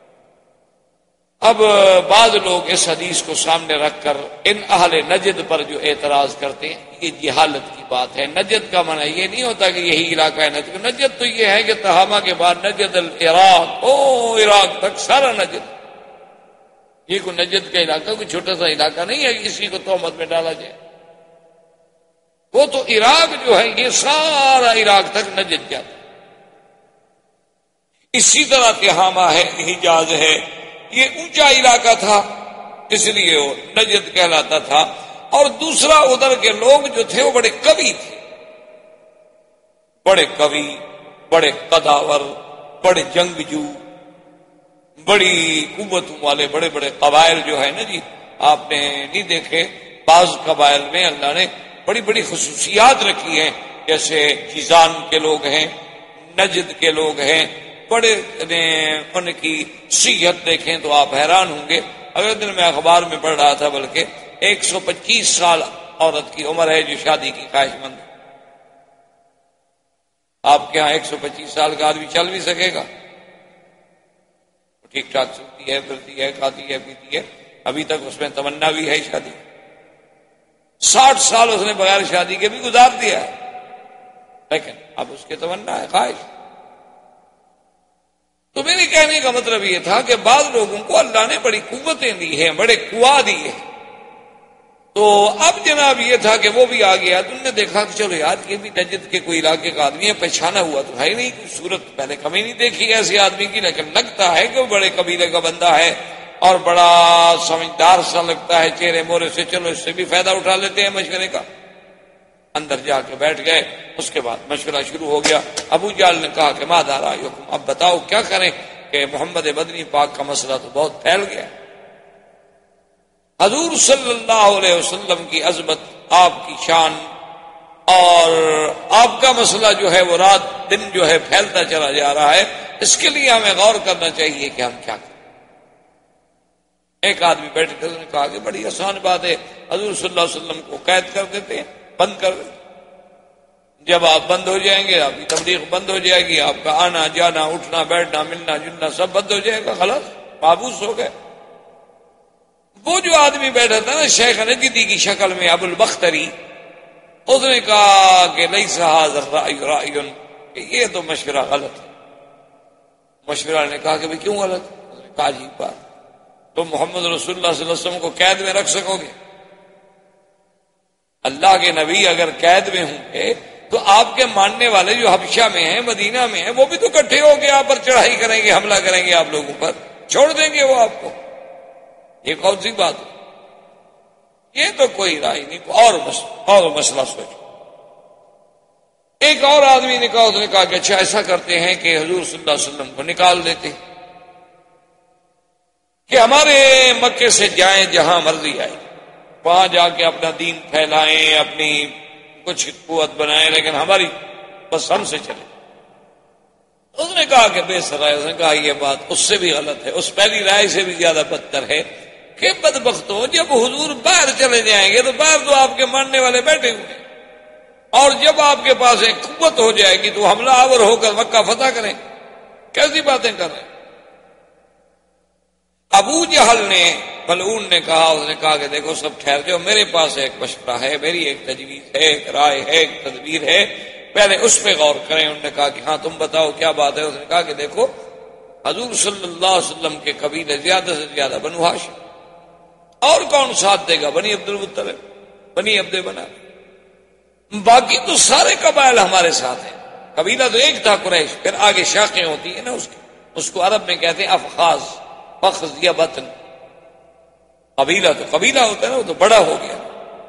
Speaker 1: اب بعض لوگ اس حدیث کو سامنے رکھ کر ان اہل نجد پر جو اعتراض کرتے ہیں، یہ جہالت کی بات ہے۔ نجد کا معنی یہ نہیں ہوتا کہ یہی علاقہ ہے نجد، نجد تو یہ ہے کہ تہامہ کے بعد نجد العراق، او عراق تک سارا نجد، یہ کوئی نجد کا علاقہ کوئی چھوٹا سا علاقہ نہیں ہے کہ کسی کو تہمت میں ڈالا جائے، وہ تو عراق جو ہے یہ سارا عراق تک نجد جاتا ہے۔ اسی طرح تہامہ ہے، حجاز ہے، یہ اونچا علاقہ تھا اس لیے وہ نجد کہلاتا تھا۔ اور دوسرا ادھر کے لوگ جو تھے وہ بڑے قوی تھے، بڑے قوی، بڑے قداور، بڑے جنگجو، بڑی قوتوں والے بڑے بڑے قبائل جو ہے نا جی، آپ نے نہیں دیکھے بعض قبائل میں اللہ نے بڑی بڑی خصوصیات رکھی ہیں، جیسے جیزان کے لوگ ہیں، نجد کے لوگ ہیں، بڑے ان کی صحت دیکھیں تو آپ حیران ہوں گے۔ اگلے دن میں اخبار میں پڑھ رہا تھا، بلکہ ایک سو پچیس سال عورت کی عمر ہے جو شادی کی خواہش مند۔ آپ کے ہاں ایک سو پچیس سال کا آدمی چل بھی سکے گا؟ ٹھیک ٹھاک چلتی ہے، پھرتی ہے، کھاتی ہے، پیتی ہے، ابھی تک اس میں تمنا بھی ہے شادی۔ ساٹھ سال اس نے بغیر شادی کے بھی گزار دیا ہے، لیکن اب اس کے تمنا ہے، خواہش۔ تو میرے کہنے کا مطلب یہ تھا کہ بعض لوگوں کو اللہ نے بڑی قوتیں دی ہیں، بڑے قوا دی ہیں۔ تو اب جناب یہ تھا کہ وہ بھی آ گیا، تم نے دیکھا کہ چلو یار یہ بھی نجد کے کوئی علاقے کا آدمی ہے، پہچانا ہوا تو ہے نہیں، کوئی صورت پہلے کبھی نہیں دیکھی ایسے آدمی کی، لیکن لگتا ہے کہ وہ بڑے قبیلے کا بندہ ہے اور بڑا سمجھدار سا لگتا ہے چہرے مورے سے، چلو اس سے بھی فائدہ اٹھا لیتے ہیں مشورے کا۔ اندر جا کے بیٹھ گئے، اس کے بعد مشورہ شروع ہو گیا۔ ابو جہل نے کہا کہ ما دارا یکم، اب بتاؤ کیا کریں کہ محمد مدنی پاک کا مسئلہ تو بہت پھیل گیا۔ حضور صلی اللہ علیہ وسلم کی عظمت، آپ کی شان اور آپ کا مسئلہ جو ہے وہ رات دن جو ہے پھیلتا چلا جا رہا ہے، اس کے لیے ہمیں غور کرنا چاہیے کہ ہم کیا کریں۔ ایک آدمی بیٹھ کر نے کہا کہ بڑی آسان بات ہے، حضور صلی اللہ علیہ وسلم کو قید کر دیتے ہیں، بند کر دیتے، جب آپ بند ہو جائیں گے آپ کی تبلیغ بند ہو جائے گی، آپ کا آنا جانا اٹھنا بیٹھنا ملنا جلنا سب بند ہو جائے گا، خلاص مابوس ہو گئے۔ وہ جو آدمی بیٹھا تھا نا شیخ نجدی کی شکل میں ابو البختری، اس نے کہا کہ لیس ھذا الرأی رأی، کہ یہ تو مشورہ غلط ہے۔ مشورہ نے کہا کہ بھئی کیوں غلط؟ اس نے کہا عجیب بات، تم محمد رسول اللہ صلی اللہ علیہ وسلم کو قید میں رکھ سکو گے؟ اللہ کے نبی اگر قید میں ہوں گے تو آپ کے ماننے والے جو حبشہ میں ہیں، مدینہ میں ہیں، وہ بھی تو اکٹھے ہو کے آپ پر چڑھائی کریں گے، حملہ کریں گے آپ لوگوں پر، چھوڑ دیں گے وہ آپ کو؟ یہ کون سی بات ہے؟ یہ تو کوئی رائے نہیں، اور مسئلہ اور مسئلہ سوچو۔ ایک اور آدمی نے کہا، اس نے کہا کہ اچھا ایسا کرتے ہیں کہ حضور صلی اللہ علیہ وسلم کو نکال دیتے، کہ ہمارے مکے سے جائیں جہاں مرضی آئے، وہاں جا کے اپنا دین پھیلائیں، اپنی کچھ قوت بنائیں، لیکن ہماری بس ہم سے چلے۔ اس نے کہا کہ بے سرائے، اس نے کہا یہ بات اس سے بھی غلط ہے، اس پہلی رائے سے بھی زیادہ بدتر ہے کہ بدبختوں جب حضور باہر چلے جائیں گے تو باہر تو آپ کے ماننے والے بیٹھے ہوئے ہیں، اور جب آپ کے پاس ایک قوت ہو جائے گی تو حملہ آور ہو کر مکہ فتح کریں، کیسی باتیں کر رہے ہیں؟ ابو جہل نے ملعون نے کہا، اس نے کہا کہ دیکھو سب ٹھہر جاؤ، میرے پاس ایک مشورہ ہے، میری ایک تجویز ہے، ایک رائے ہے، ایک تدبیر ہے، پہلے اس پہ غور کریں۔ انہوں نے کہا کہ ہاں تم بتاؤ کیا بات ہے؟ اس نے کہا کہ دیکھو حضور صلی اللہ علیہ وسلم کے قبیلے زیادہ سے زیادہ بنو ہاشم، اور کون ساتھ دے گا؟ بنی عبد المطلب، بنی عبد مناف۔ باقی تو سارے قبائل ہمارے ساتھ ہیں. قبیلہ تو ایک تھا قریش، پھر آگے شاخیں ہوتی ہیں نا اس کی، اس کو عرب میں کہتے ہیں افخاذ، فخذ یا بطن. قبیلہ تو قبیلہ ہوتا ہے نا، وہ تو بڑا ہو گیا.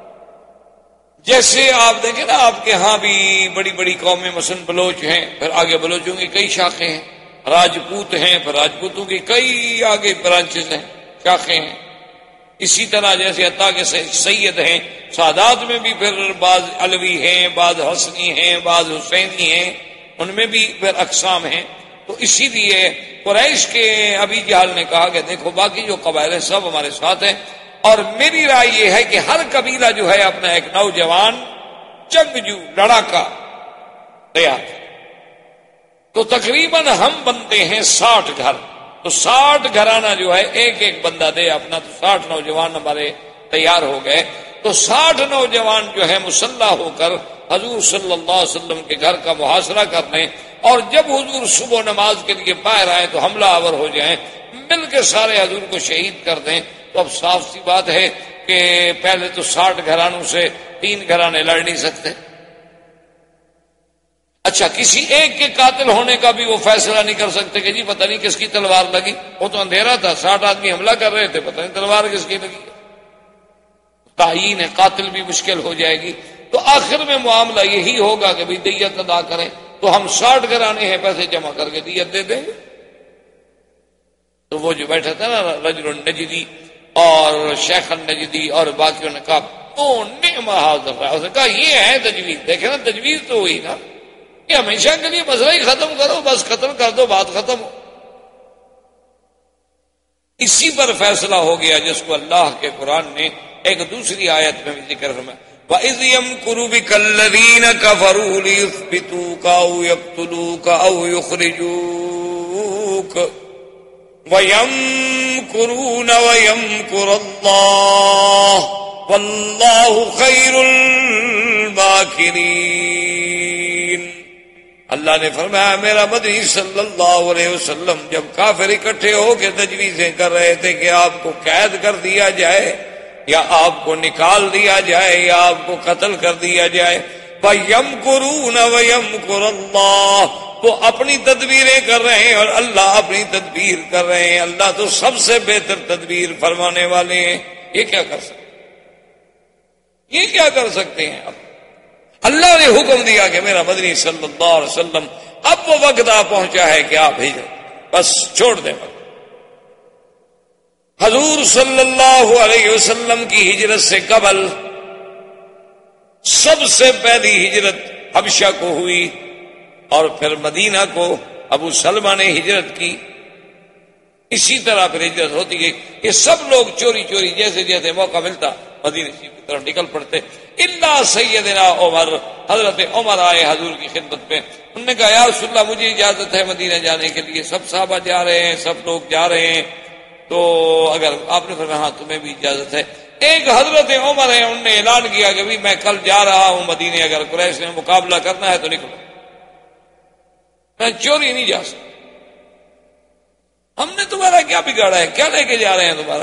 Speaker 1: جیسے آپ دیکھیں نا آپ کے ہاں بھی بڑی بڑی قومیں، مثلا بلوچ ہیں، پھر آگے بلوچوں کی کئی شاخیں ہیں، راجپوت ہیں، پھر راجپوتوں کی کئی آگے برانچز ہیں، شاخیں ہیں. اسی طرح جیسے عطا کے سید ہیں، سادات میں بھی پھر بعض علوی ہیں، بعض حسنی ہیں، بعض حسینی ہیں، ان میں بھی پھر اقسام ہیں. تو اسی لیے قریش کے ابی جہل نے کہا کہ دیکھو باقی جو قبائل ہیں سب ہمارے ساتھ ہیں، اور میری رائے یہ ہے کہ ہر قبیلہ جو ہے اپنا ایک نوجوان جنگجو لڑاکا تیار. تو تقریباً ہم بنتے ہیں ساٹھ گھر، تو ساٹھ گھرانہ جو ہے ایک ایک بندہ دے اپنا، تو ساٹھ نوجوان ہمارے تیار ہو گئے. تو ساٹھ نوجوان جو ہے مسلح ہو کر حضور صلی اللہ علیہ وسلم کے گھر کا محاصرہ کر لیں، اور جب حضور صبح نماز کے لیے باہر آئے تو حملہ آور ہو جائیں، مل کے سارے حضور کو شہید کر دیں. تو اب صاف سی بات ہے کہ پہلے تو ساٹھ گھرانوں سے تین گھرانے لڑ نہیں سکتے. اچھا کسی ایک کے قاتل ہونے کا بھی وہ فیصلہ نہیں کر سکتے کہ جی پتہ نہیں کس کی تلوار لگی، وہ تو اندھیرا تھا، ساٹھ آدمی حملہ کر رہے تھے، پتہ نہیں تلوار کس کی لگی. تعیین قاتل بھی مشکل ہو جائے گی. تو آخر میں معاملہ یہی ہوگا کہ بھی دیت ادا کریں. تو ہم ساٹھ گھرانے ہیں، پیسے جمع کر کے دیت دے دیں گے. تو وہ جو بیٹھا تھا نا رجل النجدی اور شیخ النجدی اور باقیوں نے کہا تو نعم حاضر رہا، اس نے کہا یہ ہے تجویز. دیکھیں نا تجویز تو ہوئی نا کہ ہمیشہ کے لیے مسئلہ ہی ختم کرو، بس قتل کر دو، بات ختم ہو. اسی پر فیصلہ ہو گیا جس کو اللہ کے قرآن نے ایک دوسری آیت میں بھی ذکر فرمایا، وَإِذْ يَمْكُرُ بِكَ الَّذِينَ كَفَرُوا لِيُثْبِتُوكَ أَوْ يَقْتُلُوكَ أَوْ يُخْرِجُوكَ وَيَمْكُرُونَ وَيَمْكُرُ اللَّهُ وَاللَّهُ خَيْرُ الْمَاكِرِينَ. اللہ نے فرمایا میرا مدنی صلی اللہ علیہ وسلم جب کافر اکٹھے ہو کے تجویزیں کر رہے تھے کہ آپ کو قید کر دیا جائے یا آپ کو نکال دیا جائے یا آپ کو قتل کر دیا جائے، وَيَمْكُرُونَ وَيَمْكُرُ اللَّهُ، وہ اپنی تدبیریں کر رہے ہیں اور اللہ اپنی تدبیر کر رہے ہیں. اللہ تو سب سے بہتر تدبیر فرمانے والے ہیں. یہ کیا کر سکتے یہ کیا کر سکتے ہیں؟ اب اللہ نے حکم دیا کہ میرا مدنی صلی اللہ علیہ وسلم اب وہ وقت آ پہنچا ہے کہ آپ ہجرت بس چھوڑ دیں. حضور صلی اللہ علیہ وسلم کی ہجرت سے قبل سب سے پہلی ہجرت حبشہ کو ہوئی اور پھر مدینہ کو ابو سلمہ نے ہجرت کی. اسی طرح پھر ہجرت ہوتی گئی. یہ سب لوگ چوری چوری جیسے جیسے موقع ملتا مدینہ شریف کی طرف نکل پڑتے. الا سیدنا عمر، حضرت عمر آئے حضور کی خدمت میں. انہوں نے کہا یا رسول اللہ مجھے اجازت ہے مدینہ جانے کے لیے، سب صحابہ جا رہے ہیں، سب لوگ جا رہے ہیں، تو اگر آپ نے فرمایا ہاں تمہیں بھی اجازت ہے. ایک حضرت عمر ہے، انہوں نے اعلان کیا کہ بھی میں کل جا رہا ہوں مدینے، اگر قریش نے مقابلہ کرنا ہے تو نکلو، میں چوری نہیں جا سکتا. ہم نے تمہارا کیا بگاڑا ہے، کیا لے کے جا رہے ہیں تمہارا؟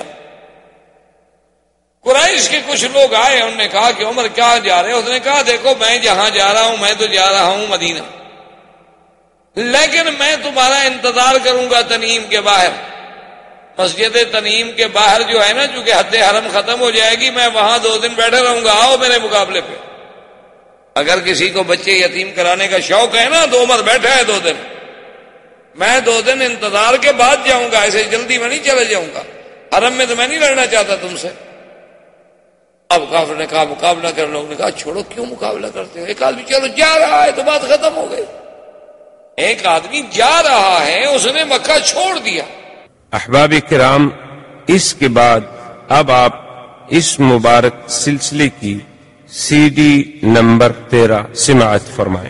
Speaker 1: قریش کے کچھ لوگ آئے، انہوں نے کہا کہ عمر کیا جا رہے ہیں؟ اس نے کہا دیکھو میں جہاں جا رہا ہوں میں تو جا رہا ہوں مدینہ، لیکن میں تمہارا انتظار کروں گا تنعیم کے باہر. مسجد تنعیم کے باہر جو ہے نا، چونکہ حد حرم ختم ہو جائے گی، میں وہاں دو دن بیٹھے رہوں گا، آؤ میرے مقابلے پہ. اگر کسی کو بچے یتیم کرانے کا شوق ہے نا تو عمر بیٹھا ہے دو دن، میں دو دن انتظار کے بعد جاؤں گا، ایسے جلدی میں نہیں چلے جاؤں گا. حرم میں تو میں نہیں لڑنا چاہتا تم سے. اب کافر نے کہا مقابلہ کر. لوگوں نے کہا چھوڑو، کیوں مقابلہ کرتے ہو؟ ایک آدمی چلو جا رہا ہے تو بات ختم ہو گئی. ایک آدمی جا رہا ہے، اس نے مکہ چھوڑ دیا.
Speaker 2: احباب کرام، اس کے بعد اب آپ اس مبارک سلسلے کی سی ڈی نمبر تیرہ سماعت فرمائیں.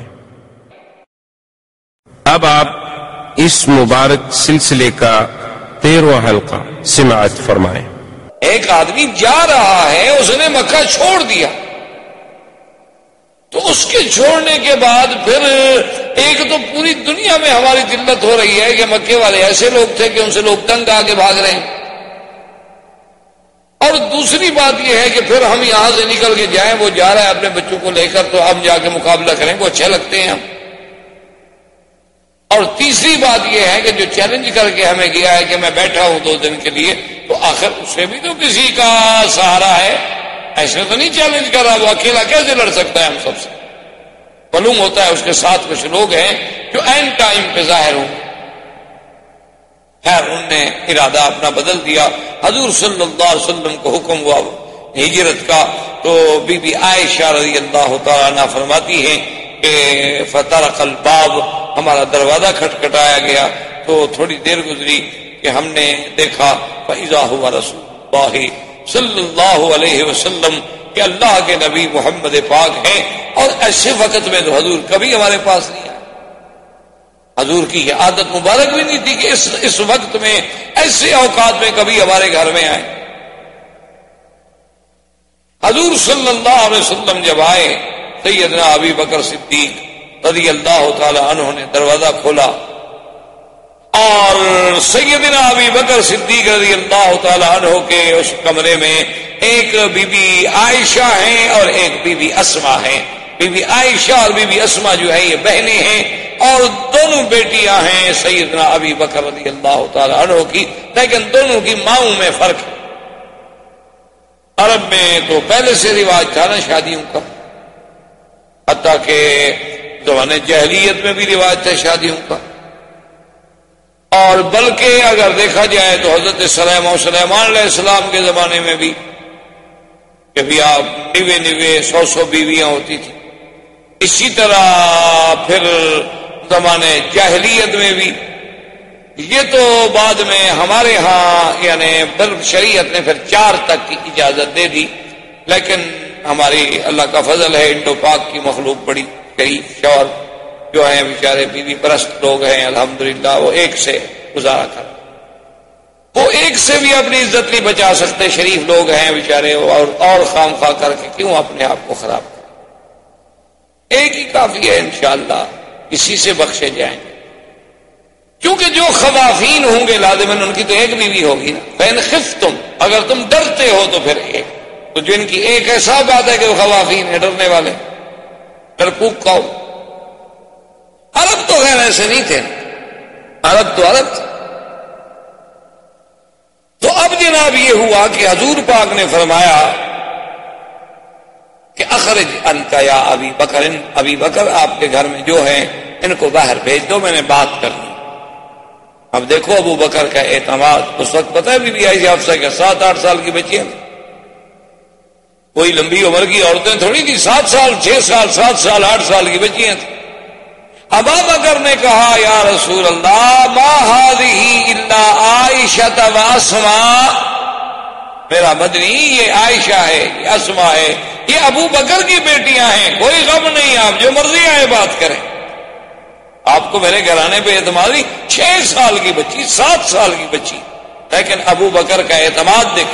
Speaker 2: اب آپ اس مبارک سلسلے کا تیرواں حلقہ سماعت فرمائیں.
Speaker 1: ایک آدمی جا رہا ہے، اس نے مکہ چھوڑ دیا، تو اس کے چھوڑنے کے بعد پھر ایک تو پوری دنیا میں ہماری ذلت ہو رہی ہے کہ مکے والے ایسے لوگ تھے کہ ان سے لوگ تنگ آ کے بھاگ رہے ہیں. اور دوسری بات یہ ہے کہ پھر ہم یہاں سے نکل کے جائیں، وہ جا رہا ہے اپنے بچوں کو لے کر، تو ہم جا کے مقابلہ کریں، وہ اچھے لگتے ہیں ہم۔ اور تیسری بات یہ ہے کہ جو چیلنج کر کے ہمیں گیا ہے کہ میں بیٹھا ہوں دو دن کے لیے، تو آخر اسے بھی تو کسی کا سہارا ہے، ایسے تو نہیں چیلنج کر رہا، وہ اکیلا کیسے لڑ سکتا ہے ہم سب سے؟ معلوم ہوتا ہے اس کے ساتھ کچھ لوگ ہیں جو اینڈ ٹائم پہ ظاہر ہوں۔ خیر انہوں نے ارادہ اپنا بدل دیا، حضور صلی اللہ علیہ وسلم کو حکم ہوا ہجرت کا، تو بی بی عائشہ رضی اللہ تعالیٰ عنہ فرماتی ہیں کہ فطرق الباب، ہمارا دروازہ کھٹکھٹایا گیا، تو تھوڑی دیر گزری کہ ہم نے دیکھا فإذا هو رسول اللہ صلی اللہ علیہ وسلم کہ اللہ کے نبی محمد پاک ہیں، اور ایسے وقت میں تو حضور کبھی ہمارے پاس نہیں آئے۔ حضور کی یہ عادت مبارک بھی نہیں تھی کہ اس اس وقت میں ایسے اوقات میں کبھی ہمارے گھر میں آئے۔ حضور صلی اللہ علیہ وسلم جب آئے، سیدنا ابی بکر صدیق رضی اللہ تعالی عنہ نے دروازہ کھولا، اور سیدنا ابی بکر صدیق رضی اللہ تعالی عنہ کے اس کمرے میں ایک بی بی عائشہ ہیں اور ایک بی بی اسما ہیں۔ بی بی عائشہ اور بی بی اسما جو ہے یہ بہنیں ہیں، اور دونوں بیٹیاں ہیں سیدنا ابی بکر رضی اللہ تعالی عنہ کی، لیکن دونوں کی ماؤں میں فرق ہے۔ عرب میں تو پہلے سے رواج تھا نا شادیوں کا، حتیٰ کہ زمانے جاہلیت میں بھی رواج تھا شادیوں کا، اور بلکہ اگر دیکھا جائے تو حضرت سلیمان سلیمان علیہ السلام کے زمانے میں بھی کہ بھی آپ نوے نوے سو سو بیویاں ہوتی تھیں۔ اسی طرح پھر زمانے جاہلیت میں بھی، یہ تو بعد میں ہمارے ہاں یعنی بلکہ شریعت نے پھر چار تک کی اجازت دے دی، لیکن ہماری اللہ کا فضل ہے انڈو پاک کی مخلوق بڑی کئی شوہر جو ہیں بیچارے بیوی پرست لوگ ہیں الحمدللہ، وہ ایک سے گزارا کر، وہ ایک سے بھی اپنی عزت نہیں بچا سکتے، شریف لوگ ہیں بیچارے، اور اور خام خواہ کر کے کیوں اپنے آپ کو خراب کریں؟ ایک ہی کافی ہے، انشاءاللہ اسی سے بخشے جائیں گے، کیونکہ جو خوافین ہوں گے لازماً ان کی تو ایک بیوی ہوگی نا۔ فإن خفتم، اگر تم ڈرتے ہو تو پھر ایک، تو جن کی ایک ایسا بات ہے کہ وہ خوافین ہیں، ڈرنے والے، ڈرپوک قوم۔ عرب تو غیر ایسے نہیں تھے، عرب تو عرب تھے۔ تو اب جناب یہ ہوا کہ حضور پاک نے فرمایا کہ اخرج انت یا ابی بکر، ابی بکر آپ کے گھر میں جو ہیں ان کو باہر بھیج دو، میں نے بات کرنی۔ اب دیکھو ابو بکر کا اعتماد، اس وقت پتہ ہے بی بی عائشہ حفصہ کے سات آٹھ سال کی بچیاں تھیں، کوئی لمبی عمر کی عورتیں تھوڑی تھی، سات سال چھ سال سات سال آٹھ سال کی بچیاں تھیں۔ ابو بکر نے کہا یا رسول اللہ ما هذه الا عائشہ و اسماء، میرا مدنی یہ عائشہ ہے، یہ اسماء ہے، یہ ابو بکر کی بیٹیاں ہیں، کوئی غم نہیں، آپ جو مرضی آئے بات کریں، آپ کو میرے گھرانے پہ اعتمادی، چھ سال کی بچی سات سال کی بچی، لیکن ابو بکر کا اعتماد دیکھ۔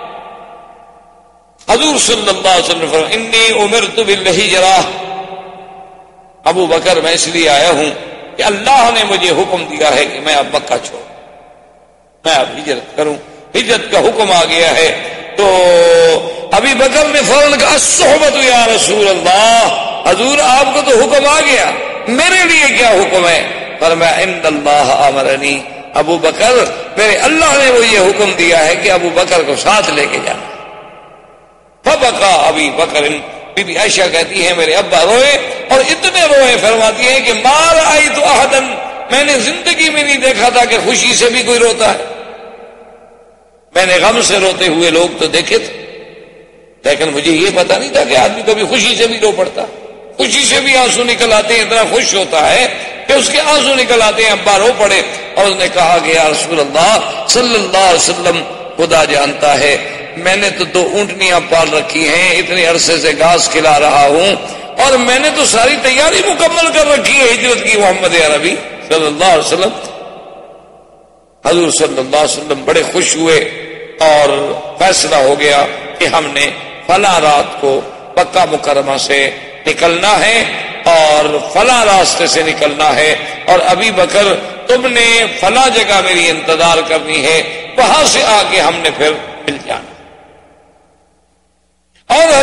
Speaker 1: حضور صلی اللہ علیہ وسلم فرمایا انی امرت بالہجرہ، ابو بکر میں اس لیے آیا ہوں کہ اللہ نے مجھے حکم دیا ہے کہ میں اب مکہ چھوڑ، میں اب ہجرت کروں، ہجرت کا حکم آ گیا ہے۔ تو ابی بکر نے فوراً کہا الصحبت یا رسول اللہ، حضور آپ کو تو حکم آ گیا، میرے لیے کیا حکم ہے؟ فرمایا ان اللہ امرنی، ابو بکر میرے اللہ نے وہ یہ حکم دیا ہے کہ ابو بکر کو ساتھ لے کے جانا۔ فبکا ابی بکر، بی بی عائشہ کہتی ہے میرے ابا روئے، اور اتنے روئے فرماتی ہیں کہ ما رأیت احدا، میں نے زندگی میں نہیں دیکھا تھا کہ خوشی سے بھی کوئی روتا ہے، میں نے غم سے روتے ہوئے لوگ تو دیکھے تھے، لیکن مجھے یہ پتا نہیں تھا کہ آدمی کبھی خوشی سے بھی رو پڑتا، خوشی سے بھی آنسو نکل آتے ہیں، اتنا خوش ہوتا ہے کہ اس کے آنسو نکل آتے ہیں، ابا رو پڑے، اور اس نے کہا کہ یا رسول اللہ صلی اللہ علیہ وسلم خدا جانتا ہے میں نے تو دو اونٹنیاں پال رکھی ہیں، اتنے عرصے سے گھاس کھلا رہا ہوں، اور میں نے تو ساری تیاری مکمل کر رکھی ہے ہجرت کی محمد عربی صلی اللہ علیہ وسلم۔ حضور صلی اللہ علیہ وسلم بڑے خوش ہوئے، اور فیصلہ ہو گیا کہ ہم نے فلاں رات کو مکہ مکرمہ سے نکلنا ہے اور فلاں راستے سے نکلنا ہے، اور ابی بکر تم نے فلاں جگہ میری انتظار کرنی ہے، وہاں سے آ کے ہم نے پھر مل جانا۔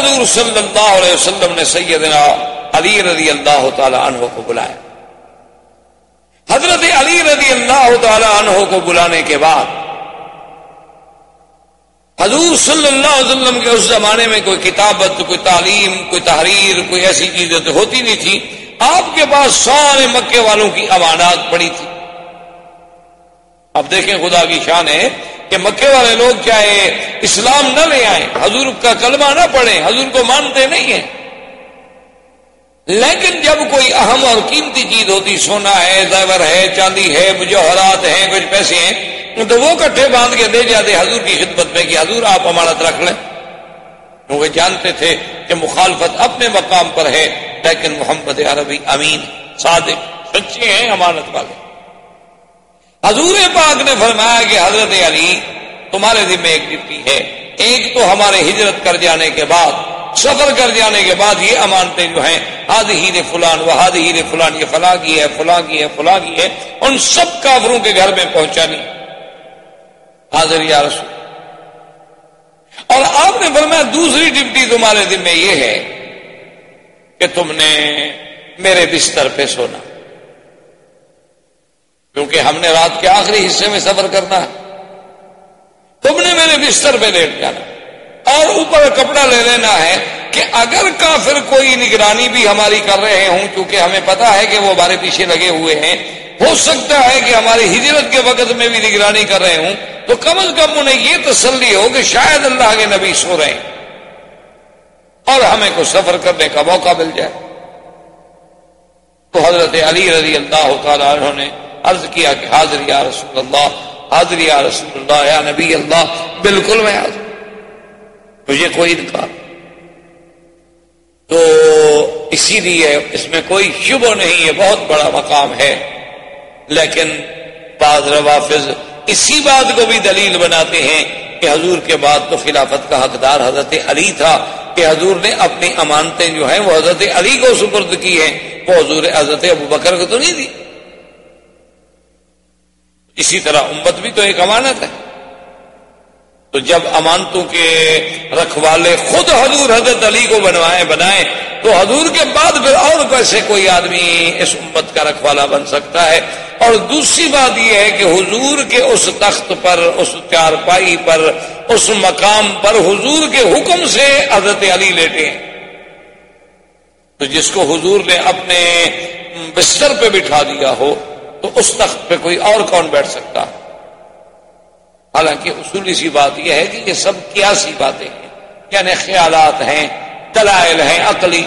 Speaker 1: حضور صلی اللہ علیہ وسلم نے سیدنا علی رضی اللہ تعالی عنہ کو بلایا. حضرت علی رضی اللہ تعالی عنہ کو بلانے کے بعد حضور صلی اللہ علیہ وسلم کے اس زمانے میں کوئی کتابت، کوئی تعلیم، کوئی تحریر، کوئی ایسی چیزیں تو ہوتی نہیں تھی. آپ کے پاس سارے مکے والوں کی امانات پڑی تھی. اب دیکھیں خدا کی شان ہے کہ مکے والے لوگ چاہے اسلام نہ لے آئیں، حضور کا کلمہ نہ پڑھیں، حضور کو مانتے نہیں ہیں، لیکن جب کوئی اہم اور قیمتی چیز ہوتی، سونا ہے، زیور ہے، چاندی ہے، مجوہرات ہیں، کچھ پیسے ہیں، تو وہ کٹھے باندھ کے دے جاتے حضور کی خدمت میں کہ حضور آپ امانت رکھ لیں. وہ جانتے تھے کہ مخالفت اپنے مقام پر ہے، لیکن محمد عربی امین، صادق، سچے ہیں، امانت والے. حضور پاک نے فرمایا کہ حضرت علی تمہارے ذمہ ایک ڈیوٹی ہے. ایک تو ہمارے ہجرت کر جانے کے بعد، سفر کر جانے کے بعد یہ امانتیں جو ہیں ہادی نے فلان و ہادی نے فلان، یہ فلاں کی ہے، فلاں کی ہے، فلاں کی ہے، ان سب کافروں کے گھر میں پہنچانی. حاضر یا رسول. اور آپ نے فرمایا دوسری ڈیوٹی تمہارے ذمہ یہ ہے کہ تم نے میرے بستر پہ سونا، کیونکہ ہم نے رات کے آخری حصے میں سفر کرنا ہے. تم نے میرے بستر پہ لیٹ جانا اور اوپر کپڑا لے لینا ہے کہ اگر کافر کوئی نگرانی بھی ہماری کر رہے ہوں، کیونکہ ہمیں پتا ہے کہ وہ ہمارے پیچھے لگے ہوئے ہیں، ہو سکتا ہے کہ ہماری ہجرت کے وقت میں بھی نگرانی کر رہے ہوں، تو کم از کم انہیں یہ تسلی ہو کہ شاید اللہ کے نبی سو رہے ہیں اور ہمیں کو سفر کرنے کا موقع مل جائے. تو حضرت علی رضی اللہ تعالی عنہ نے عرض کیا کہ حاضر یا رسول اللہ، حاضر یا رسول اللہ، یا نبی اللہ، بالکل میں حاضر، مجھے کوئی انکار. تو اسی لیے اس میں کوئی شبہ نہیں، یہ بہت بڑا مقام ہے. لیکن بعض روافض اسی بات کو بھی دلیل بناتے ہیں کہ حضور کے بعد تو خلافت کا حقدار حضرت علی تھا، کہ حضور نے اپنی امانتیں جو ہیں وہ حضرت علی کو سپرد کی ہیں، وہ حضور حضرت ابو بکر کو تو نہیں دی. اسی طرح امت بھی تو ایک امانت ہے. تو جب امانتوں کے رکھوالے خود حضور حضرت علی کو بنوائے بنائے تو حضور کے بعد پھر اور کیسے کوئی آدمی اس امت کا رکھوالا بن سکتا ہے. اور دوسری بات یہ ہے کہ حضور کے اس تخت پر، اس چارپائی پر، اس مقام پر حضور کے حکم سے حضرت علی لیٹے ہیں. تو جس کو حضور نے اپنے بستر پہ بٹھا دیا ہو تو اس تخت پہ کوئی اور کون بیٹھ سکتا؟ حالانکہ اصولی سی بات یہ ہے کہ یہ سب قیاسی باتیں ہیں، یعنی خیالات ہیں، دلائل ہیں عقلی.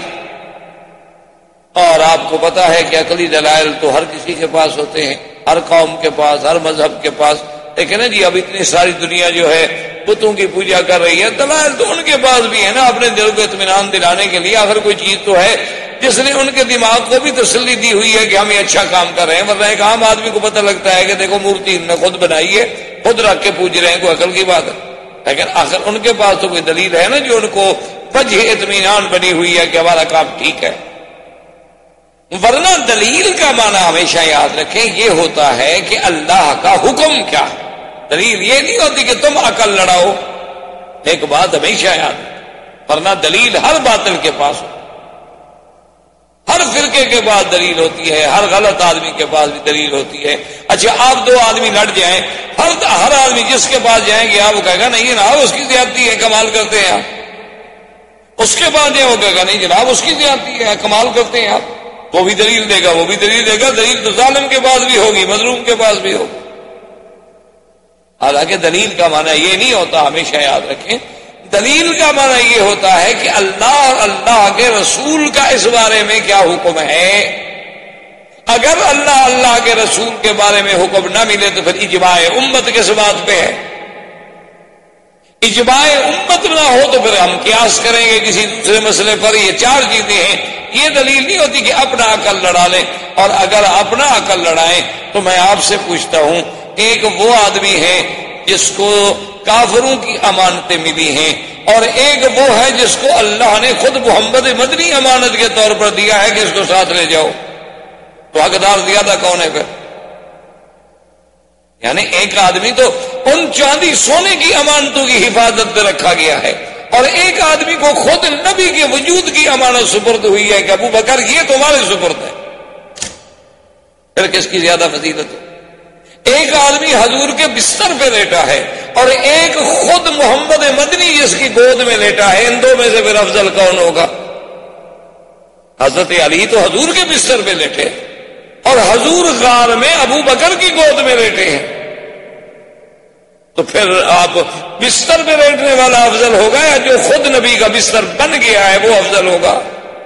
Speaker 1: اور آپ کو پتا ہے کہ عقلی دلائل تو ہر کسی کے پاس ہوتے ہیں، ہر قوم کے پاس، ہر مذہب کے پاس. لیکن نا جی اب اتنی ساری دنیا جو ہے بتوں کی پوجا کر رہی ہے، دلائل تو ان کے پاس بھی ہے نا، اپنے دل کو اطمینان دلانے کے لیے. آخر کوئی چیز تو ہے جس نے ان کے دماغ کو بھی تسلی دی ہوئی ہے کہ ہم یہ اچھا کام کر رہے ہیں. ورنہ ایک عام آدمی کو پتہ لگتا ہے کہ دیکھو مورتی نے خود بنائی ہے، خود رکھ کے پوج رہے ہیں، کوئی عقل کی بات ہے. لیکن آخر ان کے پاس تو کوئی دلیل ہے نا جو ان کو وجہ اطمینان بنی ہوئی ہے کہ ہمارا کام ٹھیک ہے. ورنہ دلیل کا معنی ہمیشہ یاد رکھیں یہ ہوتا ہے کہ اللہ کا حکم کیا ہے. دلیل یہ نہیں ہوتی کہ تم عقل لڑاؤ. ایک بات ہمیشہ یاد رکھیں، ورنہ دلیل ہر باطل کے پاس ہو، ہر فرقے کے پاس دلیل ہوتی ہے، ہر غلط آدمی کے پاس بھی دلیل ہوتی ہے. اچھا آپ دو آدمی لڑ جائیں، ہر ہر آدمی جس کے پاس جائیں گے آپ وہ کہے گا نہیں جناب اس کی زیادتی ہے، کمال کرتے ہیں آپ. اس کے پاس جائیں وہ کہے گا نہیں جناب اس کی زیادتی ہے، کمال کرتے ہیں آپ. وہ بھی دلیل دے گا، وہ بھی دلیل دے گا. دلیل تو ظالم کے پاس بھی ہوگی، مظلوم کے پاس بھی ہوگی. حالانکہ دلیل کا معنی یہ نہیں ہوتا، ہمیشہ یاد رکھیں، دلیل کا معنی یہ ہوتا ہے کہ اللہ اور اللہ کے رسول کا اس بارے میں کیا حکم ہے. اگر اللہ اللہ کے رسول کے بارے میں حکم نہ ملے تو پھر اجماع امت کس بات پہ ہے؟ اجماع امت نہ ہو تو پھر ہم قیاس کریں گے کسی دوسرے مسئلے پر. یہ چار چیزیں ہیں. یہ دلیل نہیں ہوتی کہ اپنا عقل لڑا لیں. اور اگر اپنا عقل لڑائیں تو میں آپ سے پوچھتا ہوں، ایک وہ آدمی ہے جس کو کافروں کی امانتیں ملی ہیں اور ایک وہ ہے جس کو اللہ نے خود محمد مدنی امانت کے طور پر دیا ہے کہ اس کو ساتھ لے جاؤ. تو حقدار زیادہ کون ہے پھر؟ یعنی ایک آدمی تو ان چاندی سونے کی امانتوں کی حفاظت پہ رکھا گیا ہے اور ایک آدمی کو خود نبی کے وجود کی امانت سپرد ہوئی ہے کہ ابو بکر یہ تمہارے سپرد ہے، پھر کس کی زیادہ فضیلت ہے؟ ایک آدمی حضور کے بستر پہ لیٹا ہے اور ایک خود محمد مدنی جس کی گود میں لیٹا ہے، ان دو میں سے پھر افضل کون ہوگا؟ حضرت علی تو حضور کے بستر پہ لیٹے اور حضور غار میں ابو بکر کی گود میں لیٹے ہیں، تو پھر آپ بستر پہ لیٹنے والا افضل ہوگا یا جو خود نبی کا بستر بن گیا ہے وہ افضل ہوگا؟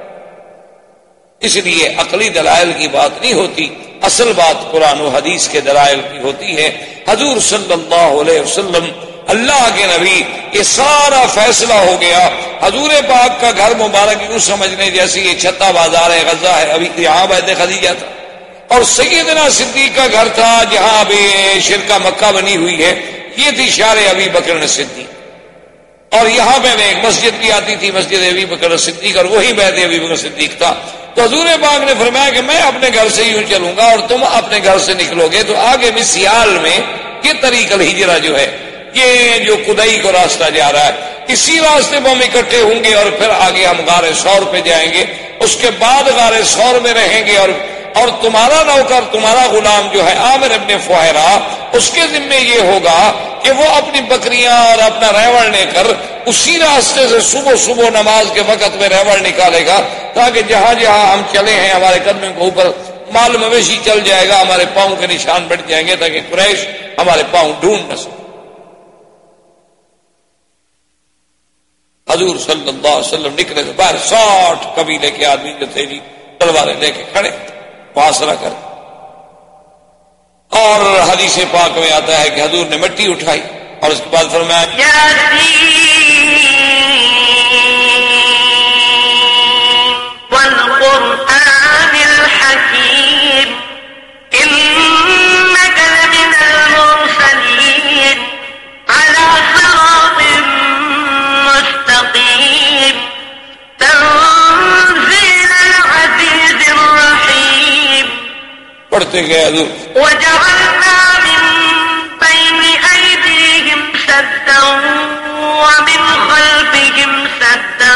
Speaker 1: اس لیے عقلی دلائل کی بات نہیں ہوتی، اصل بات قرآن و حدیث کے دلائل کی ہوتی ہے۔ حضور صلی اللہ علیہ وسلم اللہ کے نبی، یہ سارا فیصلہ ہو گیا۔ حضور پاک کا گھر مبارک یوں سمجھنے جیسے یہ چھتا بازار ہے، غزہ ہے، ابھی یہاں بیت خدیجہ تھا، اور سیدنا صدیق کا گھر تھا جہاں ابھی شرکہ مکہ بنی ہوئی ہے، یہ تھی شار ابی بکر صدیق، اور یہاں پہ ایک مسجد بھی آتی تھی، مسجد ابی بکر صدیق، اور وہی بیت ابی بکر صدیق تھا۔ تو حضور پاک نے فرمایا کہ میں اپنے گھر سے یوں چلوں گا اور تم اپنے گھر سے نکلو گے، تو آگے بھی سیال میں یہ طریق الہجرہ جو ہے، یہ جو کدئی کو راستہ جا رہا ہے، اسی راستے میں ہم اکٹھے ہوں گے، اور پھر آگے ہم غار ثور پہ جائیں گے، اس کے بعد غار ثور میں رہیں گے، اور اور تمہارا نوکر، تمہارا غلام جو ہے عامر ابن فہیرہ، اس کے ذمے یہ ہوگا کہ وہ اپنی بکریاں اور اپنا ریوڑ لے کر اسی راستے سے صبح صبح نماز کے وقت میں ریوڑ نکالے گا، تاکہ جہاں جہاں ہم چلے ہیں ہمارے قدموں کے اوپر مال مویشی چل جائے گا، ہمارے پاؤں کے نشان بڑھ جائیں گے، تاکہ قریش ہمارے پاؤں ڈھونڈ نہ سکے۔ حضور صلی اللہ علیہ وسلم نکلے تو باہر ساٹھ قبیلے کے آدمی جو تھے جی تلواریں لے کے کھڑے محاصرہ کر، اور حدیث پاک میں آتا ہے کہ حضور نے مٹی اٹھائی اور اس کے بعد فرمایا
Speaker 3: والقرآن الحکیم انک لمن المرسلین علی صراط مستقیم تنزیل العزیز الرحیم۔
Speaker 1: پڑھتے گئے حضور
Speaker 3: وجعلنا من بین ایدیہم سدا ومن خلفہم سدا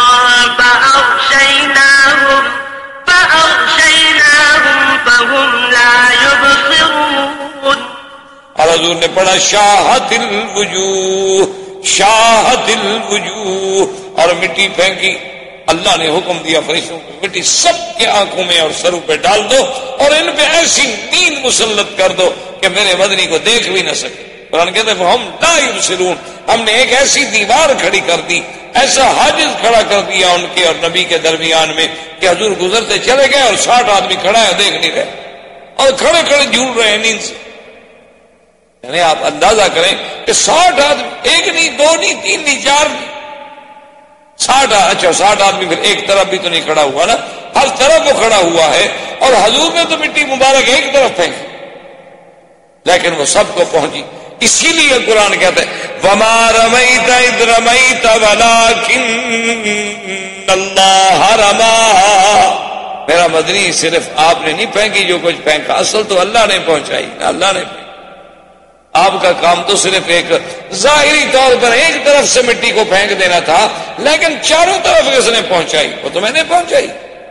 Speaker 3: فأغشیناہم فأغشیناہم فہم لا یبصرون۔
Speaker 1: اور حضور نے پڑھا شاہت الوجوہ شاہت الوجوہ، اور مٹی پھینکی، اللہ نے حکم دیا فرشتوں کو مٹی سب کے آنکھوں میں اور سروں پہ ڈال دو اور ان پہ ایسی نیند مسلط کر دو کہ میرے مدنی کو دیکھ بھی نہ سکے۔ قرآن کہتے ہیں ہم لا یبصرون، ہم نے ایک ایسی دیوار کھڑی کر دی، ایسا حاجز کھڑا کر دیا ان کے اور نبی کے درمیان میں کہ حضور گزرتے چلے گئے اور ساٹھ آدمی کھڑا ہے دیکھ نہیں رہے اور کھڑے کھڑے جھول رہے ہیں نیند سے۔ یعنی آپ اندازہ کریں کہ ساٹھ آدمی، ایک نہیں، دو نہیں، تین نہیں، چار نہیں، ساٹھ، اچھا ساٹھ آدمی پھر ایک طرف بھی تو نہیں کھڑا ہوا نا، ہر طرف وہ کھڑا ہوا ہے، اور حضور نے تو مٹی مبارک ایک طرف پھینکی لیکن وہ سب کو پہنچی۔ اسی لیے قرآن کہتا ہے وَمَا رَمَيْتَ إِذْ رَمَيْتَ وَلَٰكِنَّ اللَّهَ رَمَىٰ۔ میرا مدنی صرف آپ نے نہیں پھینکی جو کچھ پھینکا، اصل تو اللہ نے پہنچائی، اللہ نے پھینکی۔ آپ کا کام تو صرف ایک ظاہری طور پر ایک طرف سے مٹی کو پھینک دینا تھا، لیکن چاروں طرف کس نے پہنچائی؟ وہ تو میں نے پہنچائی۔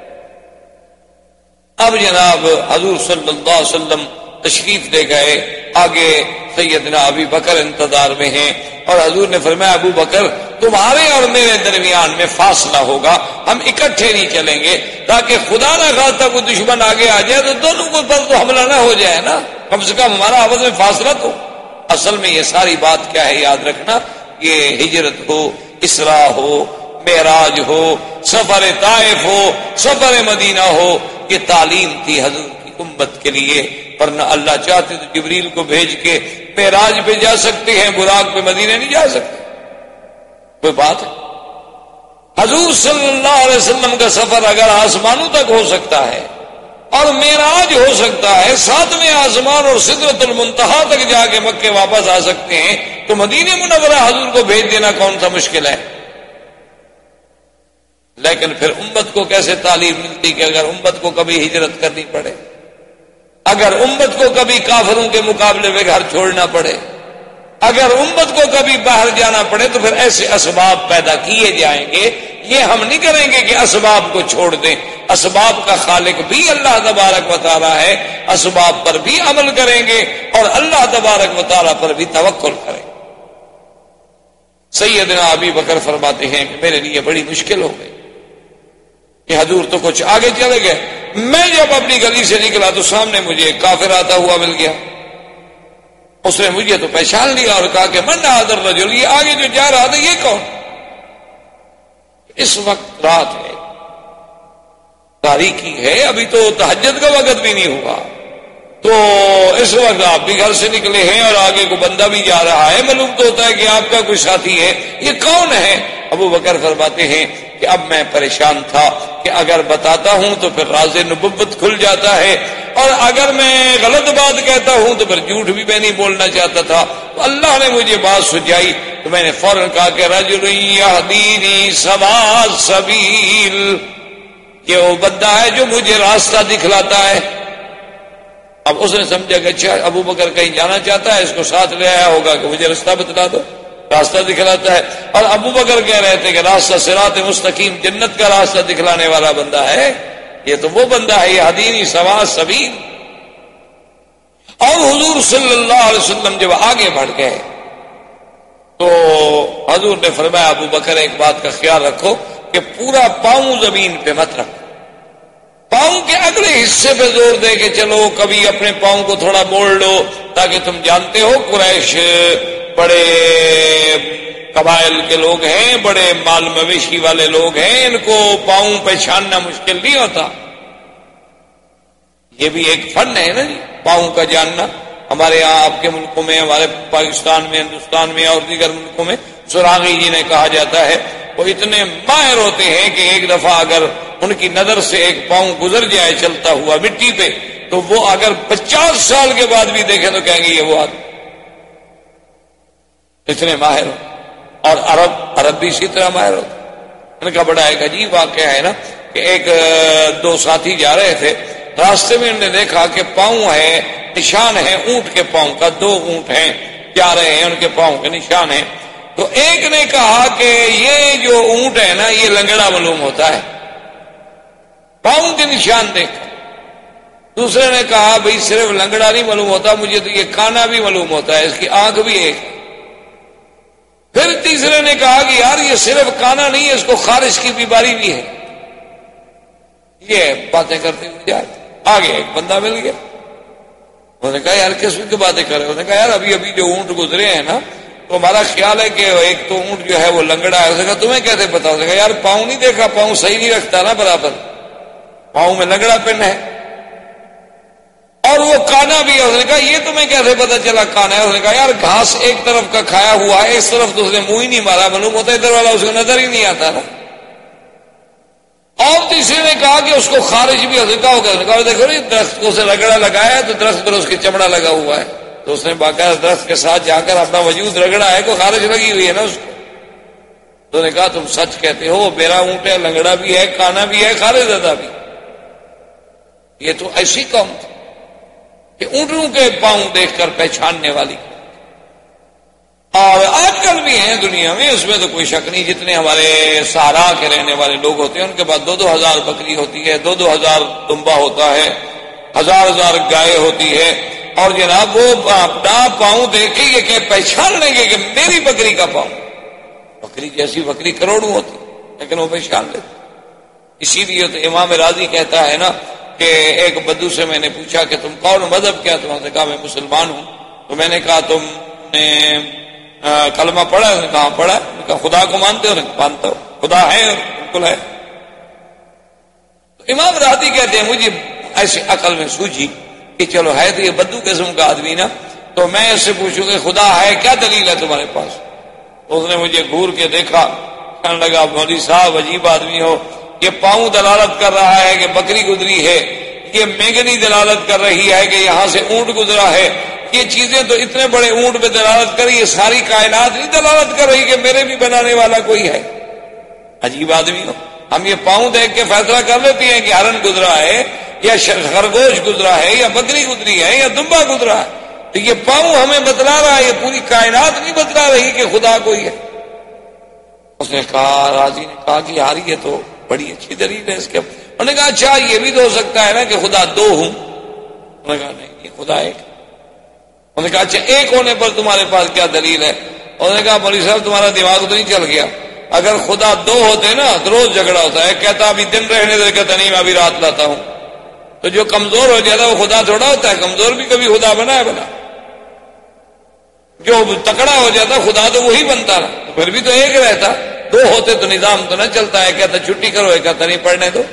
Speaker 1: اب جناب حضور صلی اللہ علیہ وسلم تشریف لے گئے، آگے سیدنا ابی بکر انتظار میں ہیں، اور حضور نے فرمایا ابو بکر تمہارے اور میرے درمیان میں فاصلہ ہوگا، ہم اکٹھے نہیں چلیں گے تاکہ خدا نہ خواستہ کوئی دشمن آگے آ جائے تو دونوں کو پر تو حملہ نہ ہو جائے نا، کم سے کم ہمارا آپس میں فاصلہ تو۔ اصل میں یہ ساری بات کیا ہے یاد رکھنا، یہ ہجرت ہو، اسراء ہو، معراج ہو، سفر طائف ہو، سفر مدینہ ہو، یہ تعلیم تھی حضور کی امت کے لیے، ورنہ اللہ چاہتے تو جبریل کو بھیج کے معراج پہ جا سکتے ہیں، براق پہ مدینہ نہیں جا سکتے، کوئی بات ہے؟ حضور صلی اللہ علیہ وسلم کا سفر اگر آسمانوں تک ہو سکتا ہے اور معراج ہو سکتا ہے، ساتویں آسمان اور سدرۃ المنتہا تک جا کے مکے واپس آ سکتے ہیں، تو مدینہ منورہ حضور کو بھیج دینا کون سا مشکل ہے؟ لیکن پھر امت کو کیسے تعلیم ملتی کہ اگر امت کو کبھی ہجرت کرنی پڑے، اگر امت کو کبھی کافروں کے مقابلے میں گھر چھوڑنا پڑے، اگر امت کو کبھی باہر جانا پڑے تو پھر ایسے اسباب پیدا کیے جائیں گے. یہ ہم نہیں کریں گے کہ اسباب کو چھوڑ دیں. اسباب کا خالق بھی اللہ تبارک و تعالی ہے. اسباب پر بھی عمل کریں گے اور اللہ تبارک و تعالی پر بھی توکل کریں. سیدنا ابی بکر فرماتے ہیں کہ میرے لیے بڑی مشکل ہو گئی کہ حضور تو کچھ آگے چلے گئے. میں جب اپنی گلی سے نکلا تو سامنے مجھے ایک کافر آتا ہوا مل گیا. اس نے مجھے تو پہچان لیا اور کہا کہ من هذا الرجل، یہ آگے جو جا رہا تھا یہ کون؟ اس وقت رات ہے، تاریکی ہے، ابھی تو تہجد کا وقت بھی نہیں ہوا. تو اس وقت آپ بھی گھر سے نکلے ہیں اور آگے کو بندہ بھی جا رہا ہے، معلوم تو ہوتا ہے کہ آپ کا کوئی ساتھی ہے. یہ کون ہے؟ ابو بکر فرماتے ہیں کہ اب میں پریشان تھا کہ اگر بتاتا ہوں تو پھر راز نبوت کھل جاتا ہے، اور اگر میں غلط بات کہتا ہوں تو پھر جھوٹ بھی میں نہیں بولنا چاہتا تھا. تو اللہ نے مجھے بات سجائی تو میں نے فوراً کہا کہ رجل یہدینی سوا السبیل، یہ وہ بندہ ہے جو مجھے راستہ دکھلاتا ہے. اب اس نے سمجھا کہ اچھا ابو بکر کہیں جانا چاہتا ہے، اس کو ساتھ لے آیا ہوگا کہ مجھے راستہ بتلا دو، راستہ دکھلاتا ہے. اور ابو بکر کہہ رہے تھے کہ راستہ صراط مستقیم، جنت کا راستہ دکھلانے والا بندہ ہے. یہ تو وہ بندہ ہے، یہ یہدینی سوا السبیل. اور حضور صلی اللہ علیہ وسلم جب آگے بڑھ گئے تو حضور نے فرمایا ابو بکر ایک بات کا خیال رکھو کہ پورا پاؤں زمین پہ مت رکھو، پاؤں کے اگلے حصے پہ زور دے کے چلو، کبھی اپنے پاؤں کو تھوڑا موڑ لو، تاکہ تم جانتے ہو قریش بڑے قبائل کے لوگ ہیں، بڑے مال مویشی والے لوگ ہیں، ان کو پاؤں پہچاننا مشکل نہیں ہوتا. یہ بھی ایک فن ہے نا جی، پاؤں کا جاننا. ہمارے یہاں آپ کے ملکوں میں، ہمارے پاکستان میں، ہندوستان میں اور دیگر ملکوں میں سراغی جنہیں کہا جاتا ہے، وہ اتنے ماہر ہوتے ہیں کہ ایک دفعہ اگر ان کی نظر سے ایک پاؤں گزر جائے چلتا ہوا مٹی پہ تو وہ اگر پچاس سال کے بعد بھی دیکھیں تو کہیں گے یہ وہ آدمی، اتنے ماہر ہو. اور عرب عرب بھی اسی طرح ماہر ہوتے. ان کا بڑا ایک عجیب واقعہ ہے نا کہ ایک دو ساتھی جا رہے تھے، راستے میں انہوں نے دیکھا کہ پاؤں ہے، نشان ہے اونٹ کے پاؤں کا، دو اونٹ ہیں جا رہے ہیں، ان کے پاؤں کے نشان ہیں. تو ایک نے کہا کہ یہ جو اونٹ ہے نا یہ لنگڑا معلوم ہوتا ہے پاؤں کے نشان دیکھ. دوسرے نے کہا بھئی صرف لنگڑا نہیں معلوم ہوتا، مجھے تو یہ کانا بھی معلوم ہوتا ہے، اس کی آنکھ بھی ایک. پھر تیسرے نے کہا کہ یار یہ صرف کانا نہیں ہے، اس کو خارش کی بیماری بھی ہے. یہ باتیں کرتے ہوئے جائے آگے ایک بندہ مل گیا. انہوں نے کہا یار کس کی باتیں کر رہے؟ انہوں نے کہا یار ابھی ابھی جو اونٹ گزرے ہیں نا تو ہمارا خیال ہے کہ ایک تو اونٹ جو ہے وہ لنگڑا ہے. اس نے کہا تمہیں کیسے پتا؟ اس نے کہا یار پاؤں نہیں دیکھا، پاؤں صحیح نہیں رکھتا نا برابر، پاؤں میں لنگڑا پن ہے. اور وہ کانا بھی ہے. اس نے کہا یہ تمہیں کیسے پتا چلا کانا ہے؟ اس نے کہا یار گھاس ایک طرف کا کھایا ہوا ہے، اس طرف تو اس نے منہ ہی نہیں مارا، معلوم ہوتا ہے ادھر والا اس کو نظر ہی نہیں آتا نا. اور تیسرے نے کہا کہ اس کو خارش بھی. اس نے کہا ہوگا. اس نے کہا دیکھو نا درخت کو سے رگڑا لگایا ہے تو درخت پر اس کی چمڑا لگا ہوا ہے، تو اس نے باقاعدہ درخت کے ساتھ جا کر اپنا وجود رگڑا ہے، کوئی خارش لگی ہوئی ہے نا اس کو. تو نے کہا تم سچ کہتے ہو، میرا اونٹ ہے، لنگڑا بھی ہے، کانا بھی ہے، خارش زدہ بھی. یہ تو ایسی قوم تھی کہ اونٹوں کے پاؤں دیکھ کر پہچاننے والی. اور آج کل بھی ہیں دنیا میں، اس میں تو کوئی شک نہیں. جتنے ہمارے سہارا کے رہنے والے لوگ ہوتے ہیں ان کے پاس دو دو ہزار بکری ہوتی ہے، دو دو ہزار دمبا ہوتا ہے، ہزار ہزار گائے ہوتی ہے. اور جناب وہ اپنا پاؤں دیکھ کے یہ کہ پہچان لیں گے کہ میری بکری کا پاؤں. بکری جیسی بکری کروڑوں ہوتی لیکن وہ پہچان لیتے. اسی لیے تو امام راضی کہتا ہے نا کہ ایک بدو سے میں نے پوچھا کہ تم کون مذہب کیا؟ تم نے کہا میں مسلمان ہوں. تو میں نے کہا تم نے کلمہ پڑھا؟ انہوں نے کہا پڑھا. میں کہا خدا کو مانتے ہو؟ مانتا ہوں. خدا ہے؟ بالکل ہے. تو امام راضی کہتے ہیں مجھے ایسی عقل میں سوجھی کہ چلو ہے تو یہ بدو قسم کا آدمی نا، تو میں اس سے پوچھوں کہ خدا ہے، کیا دلیل ہے تمہارے پاس؟ اس نے مجھے گھور کے دیکھا، کہنے لگا مولوی صاحب عجیب آدمی ہو، یہ پاؤں دلالت کر رہا ہے کہ بکری گزری ہے، یہ مینگنی دلالت کر رہی ہے کہ یہاں سے اونٹ گزرا ہے. یہ چیزیں تو اتنے بڑے اونٹ پہ دلالت کر رہی ہے، ساری کائنات نہیں دلالت کر رہی کہ میرے بھی بنانے والا کوئی ہے. عجیب آدمی ہو. ہم یہ پاؤں دیکھ کے فیصلہ کر لیتے ہیں کہ ہرن گزرا ہے یا خرگوش گزرا ہے یا بکری گزری ہے یا دمبا گزرا ہے. تو یہ پاؤں ہمیں بتلا رہا ہے، یہ پوری کائنات نہیں بتلا رہی کہ خدا کوئی ہے۔ اس نے کہا، راضی نے کہا کہ یار یہ تو بڑی اچھی دلیل ہے اس کے۔ انہوں نے کہا اچھا یہ بھی تو ہو سکتا ہے نا کہ خدا دو ہوں؟ انہوں نے کہا نہیں، یہ خدا ایک۔ انہوں نے کہا اچھا ایک ہونے پر تمہارے پاس کیا دلیل ہے؟ انہوں نے کہا مولوی صاحب تمہارا دماغ تو نہیں چل گیا، اگر خدا دو ہوتے نا تو روز جھگڑا ہوتا ہے، کہتا ابھی دن رہنے دے، کہتا نہیں میں ابھی رات لاتا ہوں۔ تو جو کمزور ہو جاتا ہے وہ خدا تھوڑا ہوتا ہے، کمزور بھی کبھی خدا بنا ہے بنا، جو تکڑا ہو جاتا خدا تو وہی بنتا نا، تو پھر بھی تو ایک رہتا، دو ہوتے تو نظام تو نہ چلتا ہے، کہتا چھٹی کرو، کہتا نہیں پڑھنے دو۔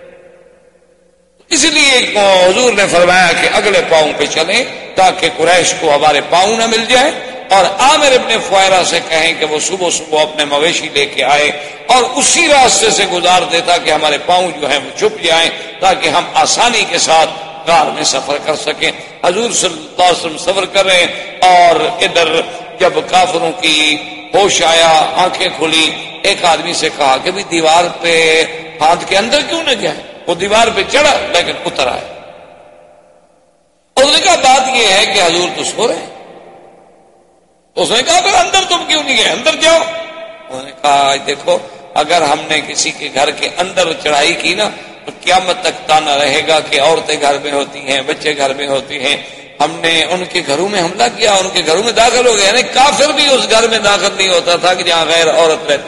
Speaker 1: اس لیے حضور نے فرمایا کہ اگلے پاؤں پہ چلیں تاکہ قریش کو ہمارے پاؤں نہ مل جائے، اور عامر ابن فویرہ سے کہیں کہ وہ صبح صبح اپنے مویشی لے کے آئے اور اسی راستے سے گزار دیتا کہ ہمارے پاؤں جو ہیں وہ چھپ جائیں تاکہ ہم آسانی کے ساتھ کار میں سفر کر سکیں۔ حضور صلی اللہ علیہ وسلم سفر کر رہے ہیں، اور ادھر جب کافروں کی ہوش آیا، آنکھیں کھلی، ایک آدمی سے کہا کہ بھی دیوار پہ ہاتھ کے اندر کیوں نہ جائے؟ وہ دیوار پہ چڑھا لیکن اتر آیا۔ اس نے کہا بات یہ ہے کہ حضور تو سو رہے ہیں۔ اس نے کہا پھر اندر تم کیوں نہیں گئے؟ اندر جاؤ۔ انہوں نے کہا دیکھو اگر ہم نے کسی کے گھر کے اندر چڑھائی کی نا تو قیامت تک تانا رہے گا کہ عورتیں گھر میں ہوتی ہیں، بچے گھر میں ہوتی ہیں، ہم نے ان کے گھروں میں حملہ کیا، ان کے گھروں میں داخل ہو گئے۔ یعنی کافر بھی اس گھر میں داخل نہیں ہوتا تھا کہ جہاں غیر عورت رہتی۔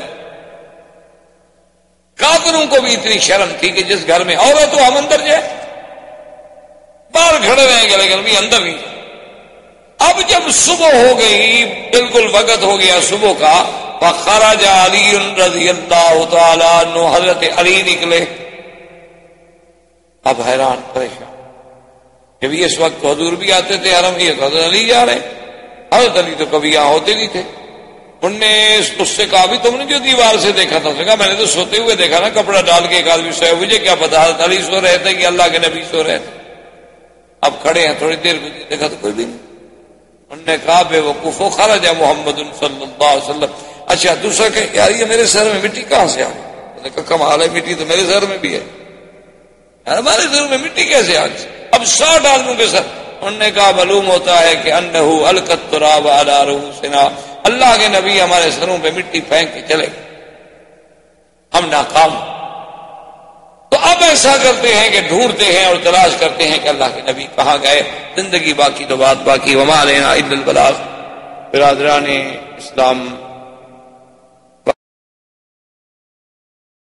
Speaker 1: کافروں کو بھی اتنی شرم تھی کہ جس گھر میں عورت ہو ہم اندر جائیں، باہر کھڑے رہیں گے لیکن بھی اندر نہیں۔ اب جب صبح ہو گئی، بالکل وقت ہو گیا صبح کا، فخرج علی رضی اللہ تعالی عنہ، حضرت علی نکلے۔ اب حیران پریشان، جب اس وقت حضور بھی آتے تھے حرم کی، حضرت علی جا رہے۔ حضرت علی تو کبھی یہاں ہوتے نہیں تھے۔ انہوں نے اس سے کہا بھی تم نے جو دیوار سے دیکھا تھا؟ اس نے کہا میں نے تو سوتے ہوئے دیکھا نا، کپڑا ڈال کے ایک آدمی سویا، مجھے کیا پتا حضرت علی سو رہے تھے کہ اللہ کے نبی سو رہے تھے۔ اب کھڑے ہیں، تھوڑی دیر گزری، دیکھا تو کوئی بھی نہیں۔ انہوں نے کہا بے وقوفو خرج محمد صلی اللہ علیہ وسلم۔ اچھا دوسرا کہ یار یہ میرے سر میں مٹی کہاں سے آ گئی؟ انہوں نے کہا کمال ہے، مٹی تو میرے سر میں بھی ہے، ہمارے سر میں مٹی کیسے آ گئی؟ اب ساٹھ آدمیوں کے سر۔ انہوں نے کہا معلوم ہوتا ہے کہ انہو القى التراب علی رؤوسنا، اللہ کے نبی ہمارے سروں پہ مٹی پھینک کے چلے، ہم ناکام۔ تو اب ایسا کرتے ہیں کہ ڈھونڈتے ہیں اور تلاش کرتے ہیں کہ اللہ کے نبی کہاں گئے۔ زندگی باقی تو بات باقی، وما علینا الا البلاغ۔ برادران اسلام،